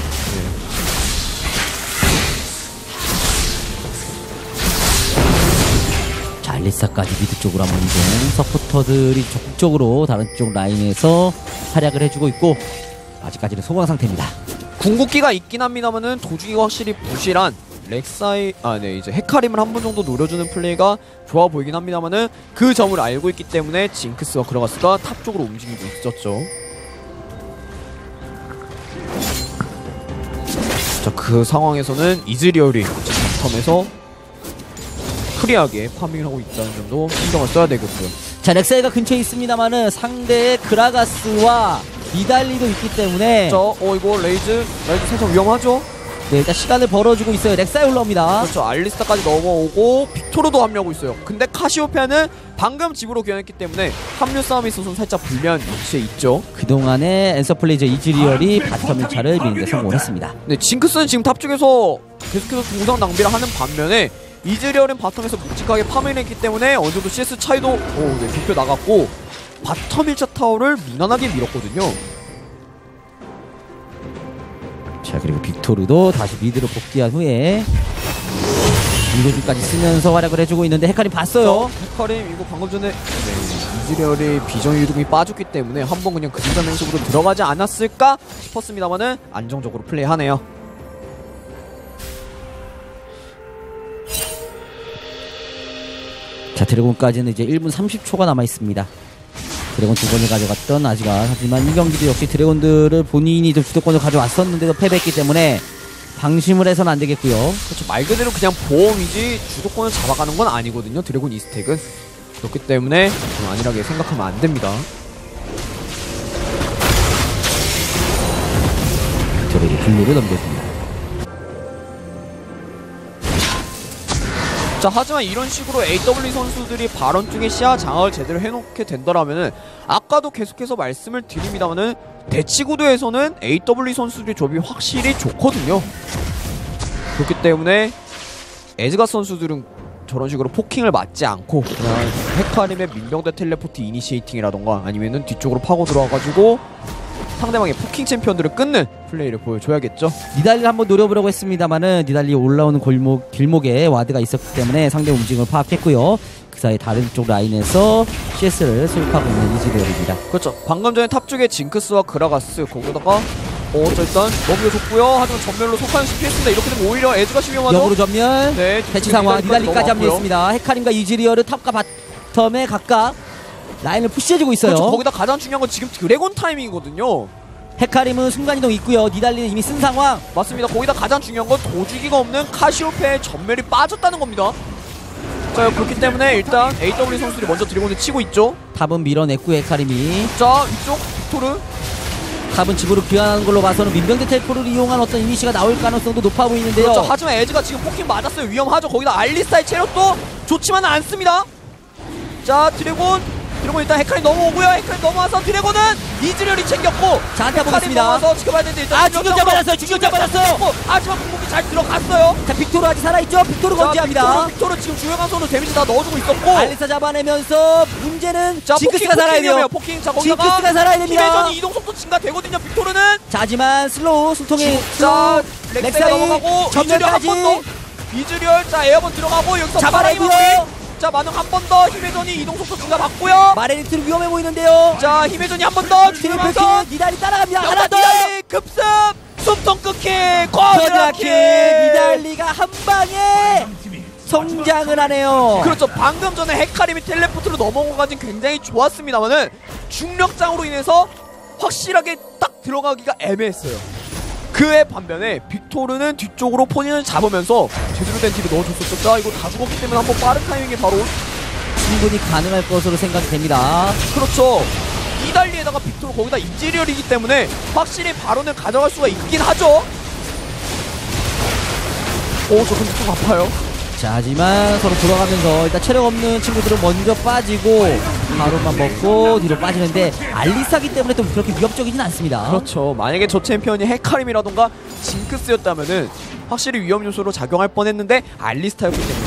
자, 알리사까지 미드 쪽으로 한번 이동. 서포터들이 적극적으로 다른 쪽 라인에서 활약을 해주고 있고 아직까지는 소강 상태입니다. 궁극기가 있긴 합니다만은 도주기가 확실히 부실한 렉사이 네 이제 헤카림을 한 번 정도 노려주는 플레이가 좋아 보이긴 합니다만은 그 점을 알고 있기 때문에 징크스와 그라가스가 탑 쪽으로 움직이고 있었죠. 자 그 상황에서는 이즈리얼이 바텀에서 프리하게 파밍을 하고 있다는 점도 신경을 써야 되겠고요. 자, 렉사이가 근처에 있습니다만은 상대의 그라가스와 니달리도 있기 때문에 자 이거 레이즈 살짝 위험하죠? 네, 일단 시간을 벌어주고 있어요. 렉사이 올라옵니다. 그렇죠. 알리스타까지 넘어오고 빅토르도 합류하고 있어요. 근데 카시오페아는 방금 집으로 귀환했기 때문에 합류 싸움에 있어서는 살짝 불리한 위치에 있죠. 그동안의 앤서플레이저 이즈리얼이 바텀 1차를 미는데 성공했습니다. 네, 징크스는 지금 탑 쪽에서 계속해서 동상 낭비를 하는 반면에 이즈리얼은 바텀에서 묵직하게 파밍했기 때문에 어느 정도 CS 차이도 좁혀 나갔고 바텀 1차 타워를 무난하게 밀었거든요. 자, 그리고 빅토르도 다시 미드로 복귀한 후에 인도주까지 쓰면서 활약을 해주고 있는데 헤카림 봤어요. 헤카림 이거 방금 전에 이즈리얼이 비전 유동이 빠졌기 때문에 한번 그냥 그림자 맹속으로 들어가지 않았을까 싶었습니다만은 안정적으로 플레이하네요. 자, 드래곤까지는 이제 1분 30초가 남아있습니다. 드래곤 두 번을 가져갔던 아지가, 하지만 이 경기도 역시 드래곤들을 본인이 좀 주도권을 가져왔었는데도 패배했기 때문에 방심을 해서는 안 되겠고요. 그렇죠. 말 그대로 그냥 보험이지 주도권을 잡아가는 건 아니거든요. 드래곤 이스택은. 그렇기 때문에 좀 안일하게 생각하면 안 됩니다. 빅토르에게 블루를 넘겨줍니다. 자, 하지만 이런 식으로 AW 선수들이 발언 쪽에 시야 장악을 제대로 해놓게 된다라면은 아까도 계속해서 말씀을 드립니다만은 대치구도에서는 AW 선수들의 조합이 확실히 좋거든요. 그렇기 때문에 에즈가 선수들은 저런 식으로 포킹을 맞지 않고 그냥 헤카림의 민병대 텔레포트 이니시에이팅이라던가 아니면은 뒤쪽으로 파고 들어와가지고 상대방의 포킹 챔피언들을 끊는 플레이를 보여줘야겠죠. 니달리를 한번 노려보려고 했습니다만은 니달리 올라오는 길목에 와드가 있었기 때문에 상대 움직임을 파악했고요. 그 사이 다른 쪽 라인에서 CS를 수입하고 있는 이즈리얼입니다. 그렇죠. 방금 전에 탑 쪽에 징크스와 그라가스 거기다가 자 일단 너무 좋고요. 하지만 전멸로 속하는 피했습니다. 이렇게 되면 오히려 에즈가 위험하죠. 역으로 전멸. 네, 대치 상황. 니달리까지 합류했습니다. 헤카림과 이즈리얼은 탑과 바텀에 각각 라인을 푸시해주고 있어요. 그렇죠. 거기다 가장 중요한 건 지금 드래곤 타이밍이거든요. 헤카림은 순간이동 있고요. 니달리는 이미 쓴 상황. 맞습니다. 거기다 가장 중요한 건 도주기가 없는 카시오페의 전멸이 빠졌다는 겁니다. 자, 그렇기 때문에 일단 AW 선수들이 먼저 드래곤을 치고 있죠. 탑은 밀어냈고요. 헤카림이. 자, 위쪽 빅토르. 탑은 집으로 귀환하는 걸로 봐서는 민병대 텔포를 이용한 어떤 이니시가 나올 가능성도 높아 보이는데요. 그렇죠. 하지만 에즈가 지금 포킹 맞았어요. 위험하죠. 거기다 알리스타의 체력도 좋지만은 않습니다. 자, 드래곤 일단 헤카림 넘어오고요. 헤카림 넘어와서 드래곤은 이즈리얼이 챙겼고 자한테 헤카림 보겠습니다. 넘어와서 지켜봐야 되는데 일단 중격자 받았어요. 중격자 받았어요. 하지만 궁극기 잘 들어갔어요. 자, 빅토르 아직 살아있죠? 빅토르 건재합니다. 빅토르 지금 주요한 선으로 데미지 다 넣어주고 있었고 알리사 잡아내면서 문제는 자, 징크스가 살아야 돼요. 포킹. 자, 거기다가 징크스가 살아야 됩니다. 힘회전이 이동 속도 증가되거든요. 빅토르는 자, 하지만 슬로우 숨통에 자, 슬로우 렉사이 넘어가고 이즈리얼 한 전멸까지 번 더. 이즈리얼 자 에어본 들어가고 여기서 잡아내고요. 자, 만능 한 번 더 힘회전이 이동 속도 증가 받고요. 마레리트는 위험해 보이는데요. 자, 힘회전이 한 번 더 트리플 주면서 킥 니달리 따라갑니다. 하나 더. 니달리 급습 숨통 끊기 쿼드라킥 쿼드라킥. 니달리가 한 방에 성장을 하네요. 그렇죠. 방금 전에 헤카림이 텔레포트로 넘어온 것까지 굉장히 좋았습니다만은 중력장으로 인해서 확실하게 딱 들어가기가 애매했어요. 그에 반면에 빅토르는 뒤쪽으로 포진을 잡으면서 제대로 된 딜을 넣어줬었죠. 자, 이거 다 죽었기 때문에 한번 빠른 타이밍에 바로 충분히 가능할 것으로 생각이 됩니다. 그렇죠. 이달리에다가 빅토르 거기다 이즈리얼이기 때문에 확실히 발언을 가져갈 수가 있긴 하죠. 저 근데 좀 아파요. 자, 하지만 서로 돌아가면서 일단 체력 없는 친구들은 먼저 빠지고 바로만 먹고 뒤로 빠지는데 알리사기 때문에 또 그렇게 위협적이진 않습니다. 그렇죠. 만약에 저 챔피언이 헤카림이라던가 징크스였다면은 확실히 위험 요소로 작용할 뻔했는데 알리스타였기 때문에.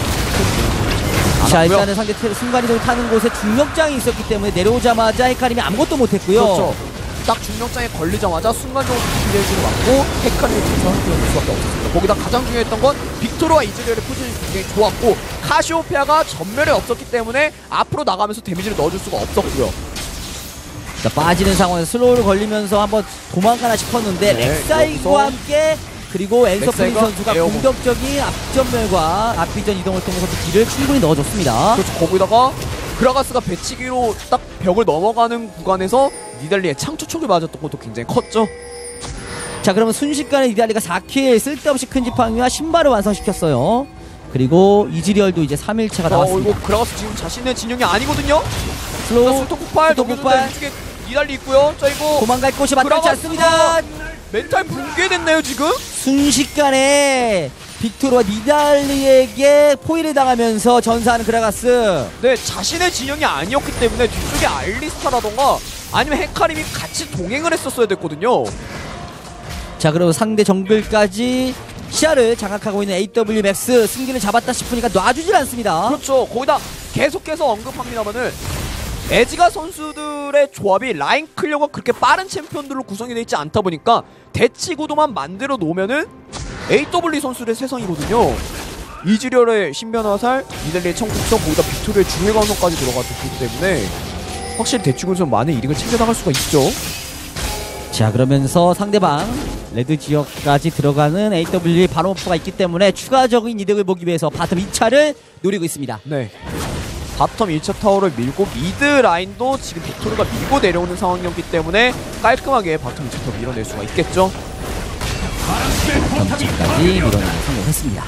자, 일단은 상대 순간이동 타는 곳에 중력장이 있었기 때문에 내려오자마자 헤카림이 아무것도 못했고요. 그렇죠. 딱 중력장에 걸리자마자 순간적으로 딜레이를 맞고 헤카림이 등장할 수밖에 없었습니다. 거기다 가장 중요했던 건 빅토르와 이즈리얼의 포지션이 굉장히 좋았고 카시오페아가 전멸이 없었기 때문에 앞으로 나가면서 데미지를 넣어줄 수가 없었고요. 자, 빠지는 상황에서 슬로우를 걸리면서 한번 도망가나 싶었는데 네, 렉사이와 함께 그리고 엔서프린 렉사이가 선수가 에어본. 공격적인 앞전멸과 앞비전 이동을 통해서 딜을 충분히 넣어줬습니다. 그렇죠. 거기다가 그라가스가 배치기로 딱 벽을 넘어가는 구간에서 니달리의 창초촉이 맞았던 것도 굉장히 컸죠. 자, 그러면 순식간에 니달리가 4킬 쓸데없이 큰 지팡이와 신발을 완성시켰어요. 그리고 이즈리얼도 이제 3일차가 나왔습니다. 이거 그라가스 지금 자신의 진영이 아니거든요. 슬로우 수통 폭발 넘겨준다. 이쪽에 니달리 있고요. 자, 이거 도망갈 곳이 마땅치 않습니다. 멘탈 붕괴됐나요 지금? 순식간에 빅토르와 니달리에게 포위를 당하면서 전사하는 그라가스. 네, 자신의 진영이 아니었기 때문에 뒤쪽에 알리스타라던가 아니면 헤카림이 같이 동행을 했었어야 됐거든요. 자, 그리고 상대 정글까지 시야를 장악하고 있는 AW 맥스 승기를 잡았다 싶으니까 놔주질 않습니다. 그렇죠. 거기다 계속해서 언급합니다만은 에즈가 선수들의 조합이 라인 클리어가 그렇게 빠른 챔피언들로 구성이 되어 있지 않다 보니까 대치 구도만 만들어 놓으면은 AW 선수들의 세상이거든요. 이즈리얼의 신변화살, 니달리의 청국석, 거기다 빅토르의 중회관성까지 들어가줬기 때문에 확실히 대치 구도에서 많은 이득을 챙겨나갈 수가 있죠. 자, 그러면서 상대방 레드 지역까지 들어가는 AW의 바로버프가 있기 때문에 추가적인 이득을 보기 위해서 바텀 2차를 노리고 있습니다. 네. 바텀 1차 타워를 밀고 미드 라인도 지금 빅토르가 밀고 내려오는 상황이었기 때문에 깔끔하게 바텀 2차 타워 밀어낼 수가 있겠죠. 바텀 2차까지 밀어내는 성공했습니다.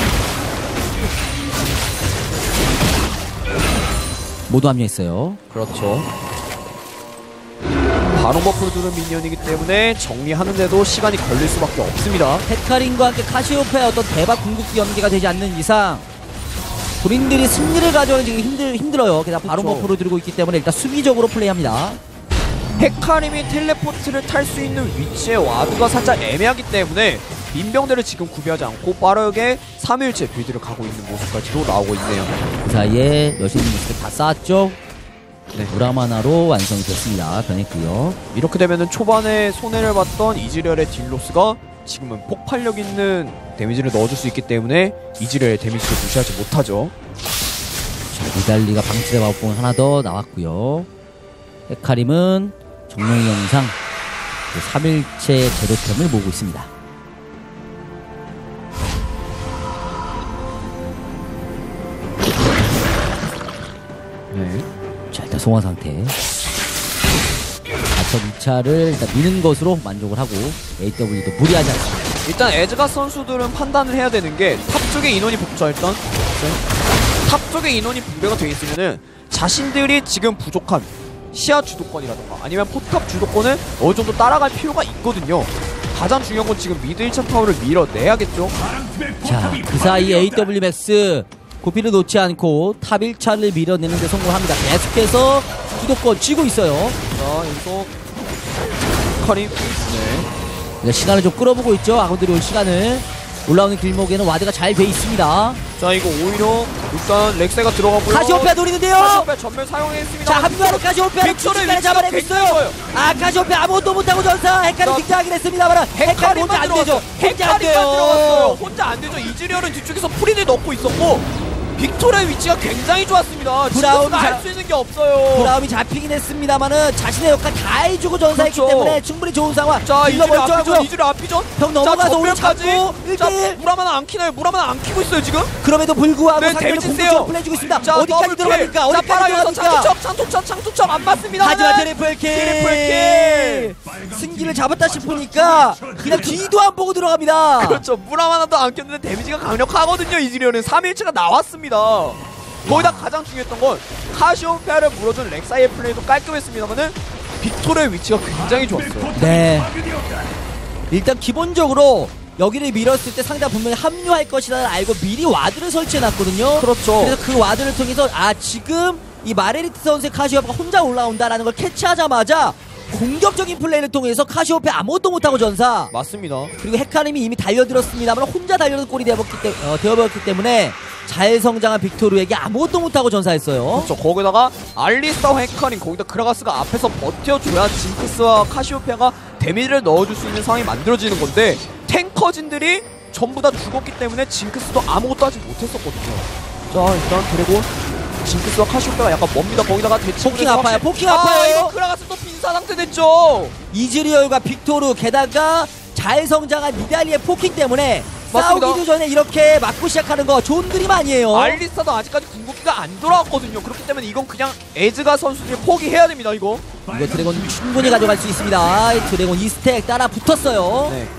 모두 합류했어요. 그렇죠. 바로 버프를 두는 미니언이기 때문에 정리하는데도 시간이 걸릴 수밖에 없습니다. 헤카림과 함께 카시오페의 어떤 대박 궁극기 연계가 되지 않는 이상 본인들이 승리를 가져오는 지금 힘들어요. 게다가 바로 그렇죠. 버프로 들고 있기 때문에 일단 수비적으로 플레이합니다. 헤카림이 텔레포트를 탈 수 있는 위치에 와드가 살짝 애매하기 때문에 민병대를 지금 구비하지 않고 빠르게 3일째 빌드를 가고 있는 모습까지도 나오고 있네요. 그 사이에 여신 모습을 다 쌓았죠. 네. 무라마나로 완성이 됐습니다. 변했고요. 이렇게 되면은 초반에 손해를 봤던 이즈리얼의 딜로스가 지금은 폭발력 있는 데미지를 넣어줄 수 있기 때문에 이즈리얼의 데미지를 무시하지 못하죠. 자, 니달리가 방출의 마법봉 하나 더 나왔고요. 헤카림은 정령의 영상 3일째 제로템을 모으고 있습니다. 네. 자, 일단 송화 상태. 4차 2차를 일단 미는 것으로 만족을 하고 AW도 무리하지 않습니다. 일단 에즈가 선수들은 판단을 해야 되는 게 탑 쪽에 인원이 붙죠. 일단 탑 쪽에 인원이 분배가 되어 있으면은 자신들이 지금 부족한 시야 주도권이라던가 아니면 포탑 주도권을 어느 정도 따라갈 필요가 있거든요. 가장 중요한 건 지금 미드 1차 타워를 밀어내야겠죠. 자, 그 사이 AW 맥스 고삐를 놓지 않고 탑 1차를 밀어내는 데 성공합니다. 계속해서 주도권 쥐고 있어요. 자, 여기서 카림. 네. 시간을 좀 끌어보고 있죠. 아군들이 올 시간을. 올라오는 길목에는 와드가 잘 돼 있습니다. 자, 이거 오히려 일단 렉세가 들어가고요. 카시오페아 노리는데요. 카시오페아 전멸 사용했습니다. 자, 한명으로 카시오페아를 빅토르의 순식간에 위치가 잡아내고 굉장히 있어요. 좋아요. 아, 카시오페아 아무것도 못하고 전사 헤카림 등장하긴 했습니다만 헤카림 혼자 안 되죠. 혼자 안 헤카림만 돼요. 들어갔어요. 혼자 안 되죠. 이즈리얼은 뒤쪽에서 프리를 넣고 있었고 빅토르의 위치가 굉장히 좋았습니다. 브라움이 지금부터 할 수 있는 게 없어요. 브라움이 잡히긴 했습니다만은 자신의 역할 다 해주고 전사했기 그렇죠. 때문에 충분히 좋은 상황. 자, 딜러 이즈리얼 멀쩡하고요. 앞이죠. 이즈리얼 앞이죠. 형 넘어가서 오늘 전멸까지. 잡고 자, 1대1. 무라마나 안 키나요? 무라마나 안 키고 있어요 지금. 그럼에도 불구하고 네, 상대는 데미지 공격적으로 세요. 플레이해주고 있습니다. 자, 어디까지 더블 들어갑니까? 킬. 자, 어디까지 빨아여서 들어갑니까? 창투첩 안 맞습니다. 하지만 트리플킬! 승기를 잡았다 싶으니까 그냥 뒤도 안 보고 들어갑니다. 그렇죠. 무라마나도 안 켰는데 데미지가 강력하거든요. 이즈리얼은 3일체가 나왔습니다. 거기다 가장 중요했던 건 카시오페아를 물어준 렉사이의 플레이도 깔끔했습니다만은 빅토르의 위치가 굉장히 좋았어요. 네. 일단 기본적으로 여기를 밀었을 때 상대가 분명히 합류할 것이라는 알고 미리 와드를 설치해놨거든요. 그렇죠. 그래서 그 와드를 통해서 지금 이 마레리트 선수의 카시오페아가 혼자 올라온다라는 걸 캐치하자마자 공격적인 플레이를 통해서 카시오페아 아무것도 못하고 전사. 맞습니다. 그리고 헤카림이 이미 달려들었습니다만 혼자 달려든 꼴이 되어버렸기 때문에 잘 성장한 빅토르에게 아무것도 못하고 전사했어요. 그렇죠. 거기다가 알리스타와 헤카린 거기다 그라가스가 앞에서 버텨줘야 징크스와 카시오페아가 데미지를 넣어줄 수 있는 상황이 만들어지는 건데 탱커진들이 전부 다 죽었기 때문에 징크스도 아무것도 하지 못했었거든요. 자, 일단 드래곤 징크스와 카시오페아가 약간 멉니다. 거기다가 대치 포킹 아파요. 포킹 아파요. 이거 그라가스 또 빈사 상태 됐죠. 이즈리얼과 빅토르 게다가 잘 성장한 니달리의 포킹 때문에 맞습니다. 싸우기도 전에 이렇게 맞고 시작하는 거 좋은 그림 아니에요. 알리스타도 아직까지 궁극기가 안 돌아왔거든요. 그렇기 때문에 이건 그냥 에즈가 선수들이 포기해야 됩니다. 이거 드래곤 충분히 가져갈 수 있습니다. 드래곤 2스택 따라 붙었어요. 네.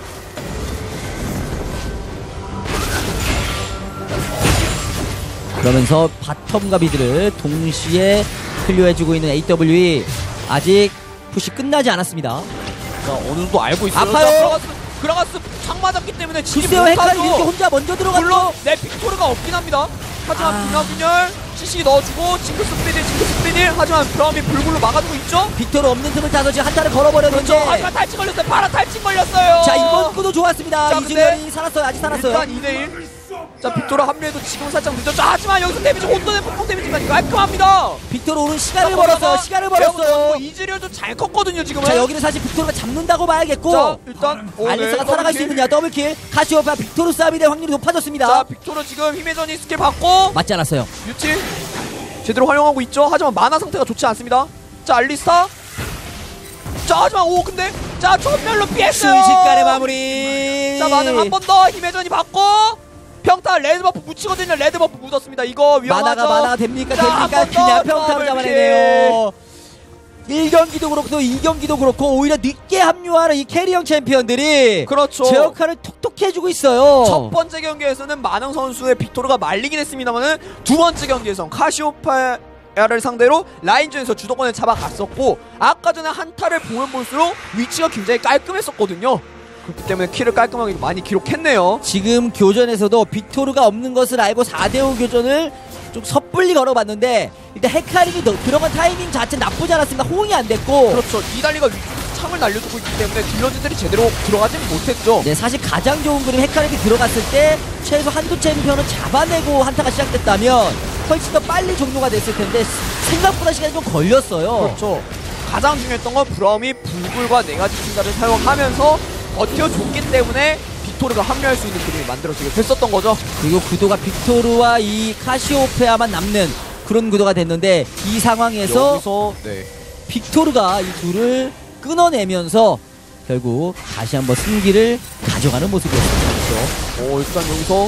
그러면서 바텀과 미드를 동시에 클리어해주고 있는 AWE 아직 푸시 끝나지 않았습니다. 자, 어느 정도 알고 있어요. 아파요. 자, 그라가스 창 맞았기 때문에 지금 글쎄요, 헤카림 이렇게 못하죠. 혼자 먼저 들어갔죠. 물론 내 빅토르가 없긴 합니다. 하지만 빙하균열 CC 넣어주고 징크스 프리딜 하지만 브라움이 불굴로 막아주고 있죠. 빅토르 없는 틈을 타서 지금 한타를 걸어버렸는데 그렇죠. 하지만 탈진 걸렸어요. 바라 탈진 걸렸어요. 자, 이번 구도 좋았습니다. 자, 이즈리얼이 살았어요. 아직 살았어요. 일단 2대1. 자, 빅토르 합류해도 지금 살짝 늦었죠. 하지만 여기서 데미지 혼돈의 폭풍 데미지가 깔끔합니다. 빅토르 오는 시간을 자, 벌었어요. 거기다가 시간을 벌었어요. 이즈리얼도 잘 컸거든요 지금은. 자, 여기는 사실 빅토르가 잡는다고 봐야겠고. 자, 일단 알리스가 살아갈 수 있느냐. 더블킬. 카시오페아 빅토르 싸움이 될 확률이 높아졌습니다. 자, 빅토르 지금 힘의 전이 스킬 받고 맞지 않았어요. 유치 제대로 활용하고 있죠. 하지만 만화 상태가 좋지 않습니다. 자, 알리스타. 자, 하지만 근데 자, 전멸로 피했어요. 순식간에 마무리. 자, 만화 한 번 더 힘의 전이 받고 평타 레드 버프 묻히거든요. 레드 버프 묻었습니다. 이거 위험하죠. 만화가 됩니까? 자, 됩니까? 한번 더 그냥 평타로 더블 잡아내네요. 1경기도 그렇고 2경기도 그렇고 오히려 늦게 합류하는 이 캐리형 챔피언들이 그렇죠. 제 역할을 톡톡히 해주고 있어요. 첫 번째 경기에서는 만왕 선수의 빅토르가 말리긴 했습니다만은 두 번째 경기에선 카시오페아를 상대로 라인전에서 주도권을 잡아갔었고 아까 전에 한타를 보면 볼수록 위치가 굉장히 깔끔했었거든요. 그렇기 때문에 킬을 깔끔하게 많이 기록했네요. 지금 교전에서도 빅토르가 없는 것을 알고 4대5 교전을 좀 섣불리 걸어봤는데 일단 헤카림이 들어간 타이밍 자체 나쁘지 않았습니다. 호응이 안 됐고 그렇죠. 니달리가 위쪽에서 창을 날려두고 있기 때문에 딜러진들이 제대로 들어가지는 못했죠. 네, 사실 가장 좋은 그림 헤카림이 들어갔을 때 최소 한두 챔피언을 잡아내고 한타가 시작됐다면 훨씬 더 빨리 종료가 됐을 텐데 생각보다 시간이 좀 걸렸어요. 그렇죠. 가장 중요했던 건 브라움이 불굴과 4가지 킹가를 사용하면서 버텨줬기 때문에 빅토르가 합류할 수 있는 그림이 만들어지게 됐었던 거죠. 그리고 구도가 빅토르와 이 카시오페아만 남는 그런 구도가 됐는데 이 상황에서 여기서 네. 빅토르가 이 둘을 끊어내면서 결국 다시 한번 승기를 가져가는 모습이었습니다. 일단 여기서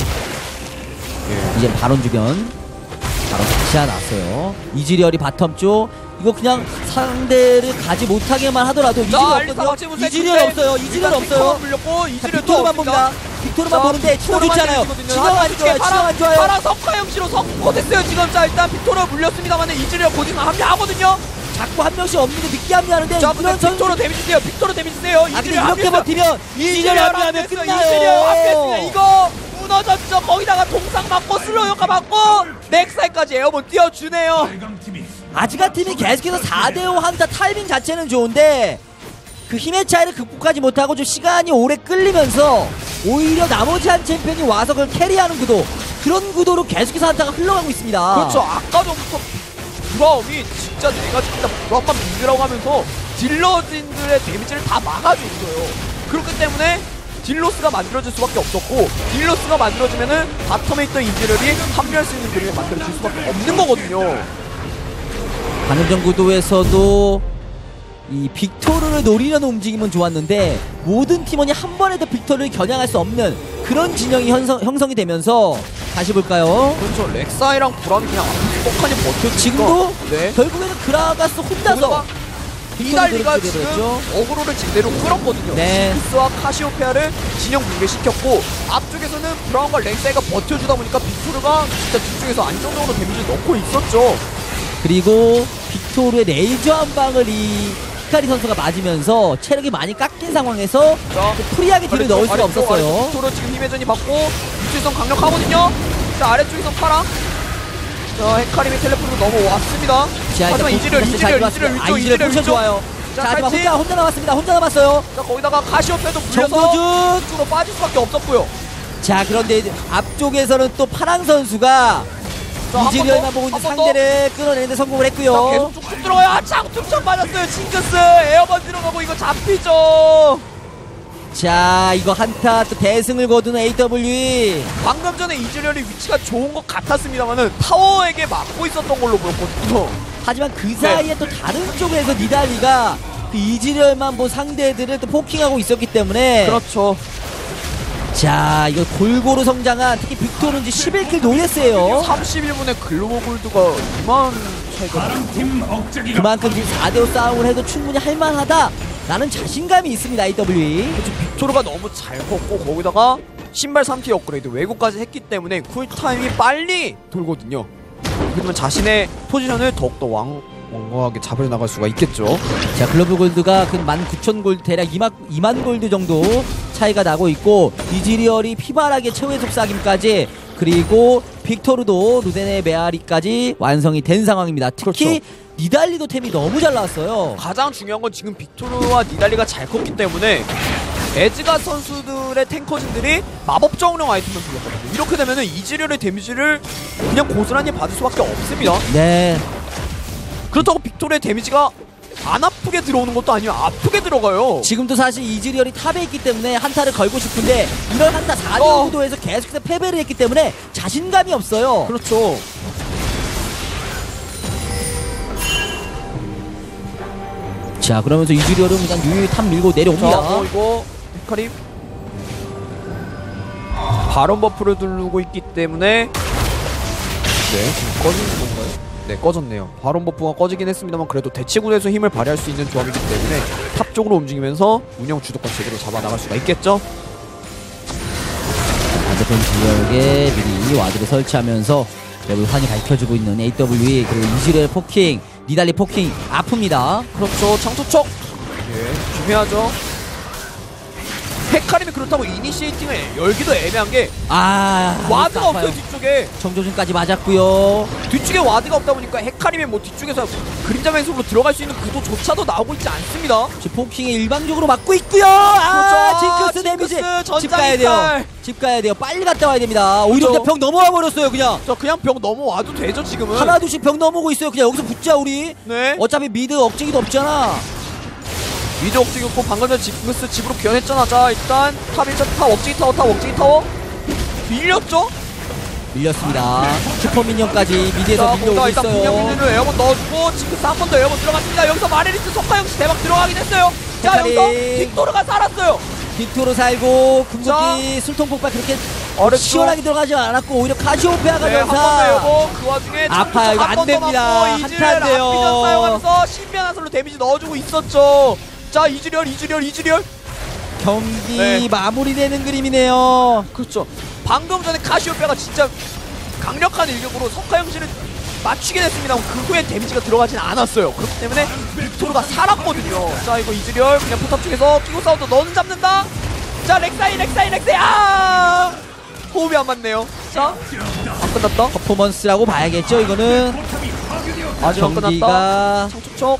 이제 바론 주변 바로 다시 하나 났어요. 이즈리얼이 바텀 쪽 이거 그냥 상대를 가지 못하게만 하더라도 이즈리얼 없거든요. 이즈리얼 없어요. 이즈리얼 없어요. 빅토르만 봅니다. 빅토르만 보는데 치고 있잖아요. 진영 안 좋아요. 진영 안 좋아요. 파라 석화 형씨로 성공됐어요. 지금 자 일단 빅토르 물렸습니다만 이즈리얼 곧이면 합류하거든요. 자꾸 한 명씩 없는데 늦게 합류하는데 자 근데 빅토르 데미지세요. 빅토르 데미지세요. 아 근데 이렇게 버티면 이즈리얼 합류하면 끝나요. 이즈리얼 합류했습니다. 이거 무너졌죠. 거기다가 동상 맞고 슬로우 효과 맞고 넥사이까지 에어본 띄워주네요. 아즈가 팀이 계속해서 4대5 한타 타이밍 자체는 좋은데 그 힘의 차이를 극복하지 못하고 좀 시간이 오래 끌리면서 오히려 나머지 한 챔피언이 와서 그걸 캐리하는 구도 그런 구도로 계속해서 한타가 흘러가고 있습니다. 그렇죠. 아까 전부터 브라움이 진짜 내가 진짜 브라움만 믿으라고 하면서 딜러진들의 데미지를 다 막아줬어요. 그렇기 때문에 딜로스가 만들어질 수밖에 없었고 딜로스가 만들어지면은 바텀에 있던 이즈리얼이 합류할 수 있는 그림이 만들어질 수밖에 없는 거거든요. 방금 전 구도에서도 이 빅토르를 노리려는 움직임은 좋았는데 모든 팀원이 한 번에도 빅토르를 겨냥할 수 없는 그런 진영이 형성이 되면서 다시 볼까요? 그렇죠. 렉사이랑 브라움이 그냥 뻑하니 버텨주니까 지금도 네. 결국에는 그라가스 혼자서 니달리가 지금 어그로를 제대로 끌었거든요. 네. 스와 카시오페아를 진영 붕괴시켰고 앞쪽에서는 브라운과 렉사이가 버텨주다 보니까 빅토르가 진짜 뒤쪽에서 안정적으로 데미지를 넣고 있었죠. 그리고 빅토르의 레이저 한 방을 이 히카리 선수가 맞으면서 체력이 많이 깎인 상황에서 프리하게 딜을 넣을 수가 없었어요. 빅토르 지금 힘의 전이 받고 위쪽에선 강력하거든요. 자 아래쪽에선 파라. 자 헤카림이 텔레포트로 넘어왔습니다. 하지만 이즈리얼 위쪽 좋아요. 자 하지만 혼자 남았습니다. 혼자 남았어요. 자 거기다가 카시오페도 불려서 정도준 쪽으로 빠질 수밖에 없었고요. 자 그런데 앞쪽에서는 또 파랑 선수가 이즈리얼만 보고 있는 상대를 끌어내는데 성공을 했고요. 자, 계속 쭉쭉 들어가요. 아, 장tum천 맞았어요. 징크스 에어번 들어가고 이거 잡히죠. 자 이거 한타 또 대승을 거두는 AWE. 방금 전에 이즈리얼이 위치가 좋은 것 같았습니다만은 타워에게 막고 있었던 걸로 보였거든요. 하지만 그 사이에 또 다른 쪽에서 니달리가 그 이즈리얼만 본 상대들을 또 포킹하고 있었기 때문에 그렇죠. 자 이거 골고루 성장한 특히 빅토르인지 11킬 노렸어요. 31분에 글로벌 골드가 이만 차이가 그만큼 4대5 싸움을 해도 충분히 할만하다 라는 자신감이 있습니다. AWE. 그렇죠. 빅토르가 너무 잘 컸고 거기다가 신발 3티 업그레이드 외국까지 했기 때문에 쿨타임이 빨리 돌거든요. 그러면 자신의 포지션을 더욱더 왕왕하게 잡아나갈 수가 있겠죠. 자 글로벌 골드가 그 19,000골드 대략 2만 골드 정도 차이가 나고 있고 이즈리얼이 피바라게 최후의 속삭임까지 그리고 빅토르도 루덴의 메아리까지 완성이 된 상황입니다. 특히 그렇죠. 니달리도 템이 너무 잘 나왔어요. 가장 중요한 건 지금 빅토르와 니달리가 잘 컸기 때문에 에즈가 선수들의 탱커진들이 마법 정령 아이템을 불렀거든요. 이렇게 되면은 이즈리얼의 데미지를 그냥 고스란히 받을 수밖에 없습니다. 네. 그렇다고 빅토르의 데미지가 안 아프게 들어오는 것도 아니에요. 아프게 들어가요. 지금도 사실 이즈리얼이 탑에 있기 때문에 한타를 걸고 싶은데 이런 한타 4대5 구도에서 계속해서 패배를 했기 때문에 자신감이 없어요. 그렇죠. 자 그러면서 이즈리얼은 그냥 유유히 탑 밀고 내려옵니다. 자, 이거 헤카림 바론 버프를 누르고 있기 때문에 네, 지금 꺼지는 건가요? 네, 꺼졌네요. 바론 버프가 꺼지긴 했습니다만 그래도 대치군에서 힘을 발휘할 수 있는 조합이기 때문에 탑 쪽으로 움직이면서 운영 주도권 제대로 잡아나갈 수가 있겠죠? 반대편 지역에 미리 와드를 설치하면서 여기 환히 밝혀주고 있는 AWE 그리고 이즈리얼 포킹, 니달리 포킹 아픕니다. 그렇죠. 창투척 예, 중요하죠. 헤카림이 그렇다고 이니시에이팅을 열기도 애매한 게 와드가 아파요. 없어요 뒤쪽에. 정조준까지 맞았고요. 뒤쪽에 와드가 없다 보니까 헤카림이 뭐 뒤쪽에서 그림자 맹속으로 들어갈 수 있는 구도조차도 나오고 있지 않습니다. 지금 포킹에 일방적으로 맞고 있고요. 징크스 데미지. 집 가야 돼요. 집 가야 돼요. 빨리 갔다 와야 됩니다. 오히려 그렇죠. 그냥 병 넘어와 버렸어요. 그냥 자 그냥 병 넘어와도 되죠 지금은. 하나둘씩 병 넘어오고 있어요. 그냥 여기서 붙자 우리. 네. 어차피 미드 억제기도 없잖아. 미드 억지겼고 방금 전에 징크스 집으로 귀환했잖아. 자 일단 탑 1차 탑 억지기 타워 탑 억지기 타워 밀렸죠? 밀렸습니다. 슈퍼미니언까지 미드에서 자 밀려오고 거기다 일단 있어요. 공격민을 에어본 넣어주고 징크스 한 번 더 에어본 들어갔습니다. 여기서 마레리스 석가영씨 대박 들어가긴 했어요. 자 헤카림. 여기서 빅토르가 살았어요. 빅토르 살고 궁극기 술통 폭발 그렇게 어렵죠? 시원하게 들어가지 않았고 오히려 카시오페아가 네, 한 번 더 전사. 에어본 그 와중에 아파요. 이거 안 됩니다. 한타 안 돼요. 앞비전 사용하면서 신변화설로 데미지 넣어주고 있었죠. 자 이즈리얼 경기 네. 마무리되는 그림이네요. 그렇죠. 방금 전에 카시오페아가 진짜 강력한 일격으로 석가영 씨를 맞추게 됐습니다. 그 후에 데미지가 들어가진 않았어요. 그렇기 때문에 빅토르가 살았거든요. 자 이거 이즈리얼 그냥 포탑 쪽에서 끼고 싸워도 너는 잡는다. 자 렉사이 아 호흡이 안 맞네요. 자 안 끝났다. 퍼포먼스라고 봐야겠죠. 이거는 아직 안 끝났다. 경기가 촉촉.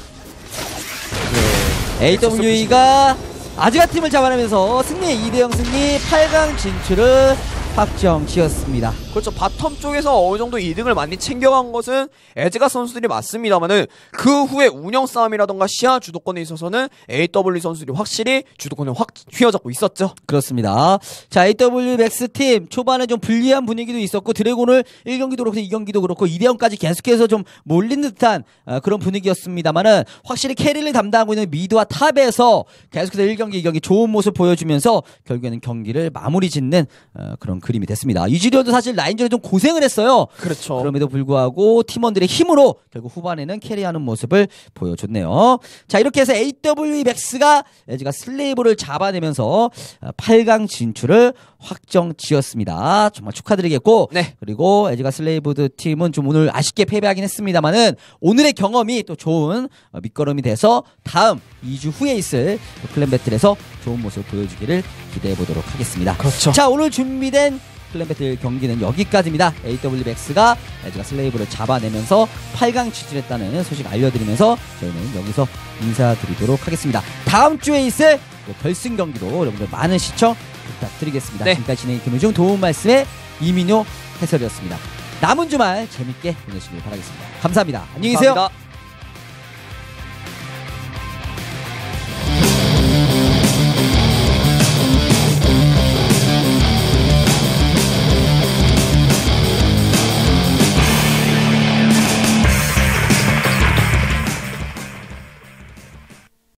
AWE가 아즈가 팀을 잡아내면서 승리 2대0 승리 8강 진출을 확정지었습니다. 그렇죠. 바텀 쪽에서 어느 정도 이득을 많이 챙겨간 것은 에즈가 선수들이 맞습니다만은 그 후에 운영 싸움이라던가 시야 주도권에 있어서는 AW 선수들이 확실히 주도권을 확 휘어잡고 있었죠. 그렇습니다. 자, AW 맥스 팀 초반에 좀 불리한 분위기도 있었고 드래곤을 1경기도 그렇고 2경기도 그렇고 2대0까지 계속해서 좀 몰린 듯한 그런 분위기였습니다만은 확실히 캐리를 담당하고 있는 미드와 탑에서 계속해서 1경기 2경기 좋은 모습 보여주면서 결국에는 경기를 마무리 짓는 그런 그림이 됐습니다. 이즈리얼도 사실 라인전에 좀 고생을 했어요. 그렇죠. 그럼에도 불구하고 팀원들의 힘으로 결국 후반에는 캐리하는 모습을 보여줬네요. 자, 이렇게 해서 AW 맥스가 에즈가 슬레이브를 잡아내면서 8강 진출을 확정지었습니다. 정말 축하드리겠고, 네. 그리고 에즈가 슬레이브드 팀은 좀 오늘 아쉽게 패배하긴 했습니다만은 오늘의 경험이 또 좋은 밑거름이 돼서 다음 2주 후에 있을 클랜 배틀에서 좋은 모습을 보여주기를 기대해 보도록 하겠습니다. 그렇죠. 자, 오늘 준비된 클랜 배틀 경기는 여기까지입니다. AW 맥스가 에즈가 슬레이브를 잡아내면서 8강 진출했다는 소식 알려드리면서 저희는 여기서 인사드리도록 하겠습니다. 다음 주에 있을 결승 경기도 여러분들 많은 시청 부탁드리겠습니다. 네. 지금까지 진행의 김우중 도움 말씀의 이민효 해설이었습니다. 남은 주말 재밌게 보내시길 바라겠습니다. 감사합니다. 안녕히 계세요. 감사합니다.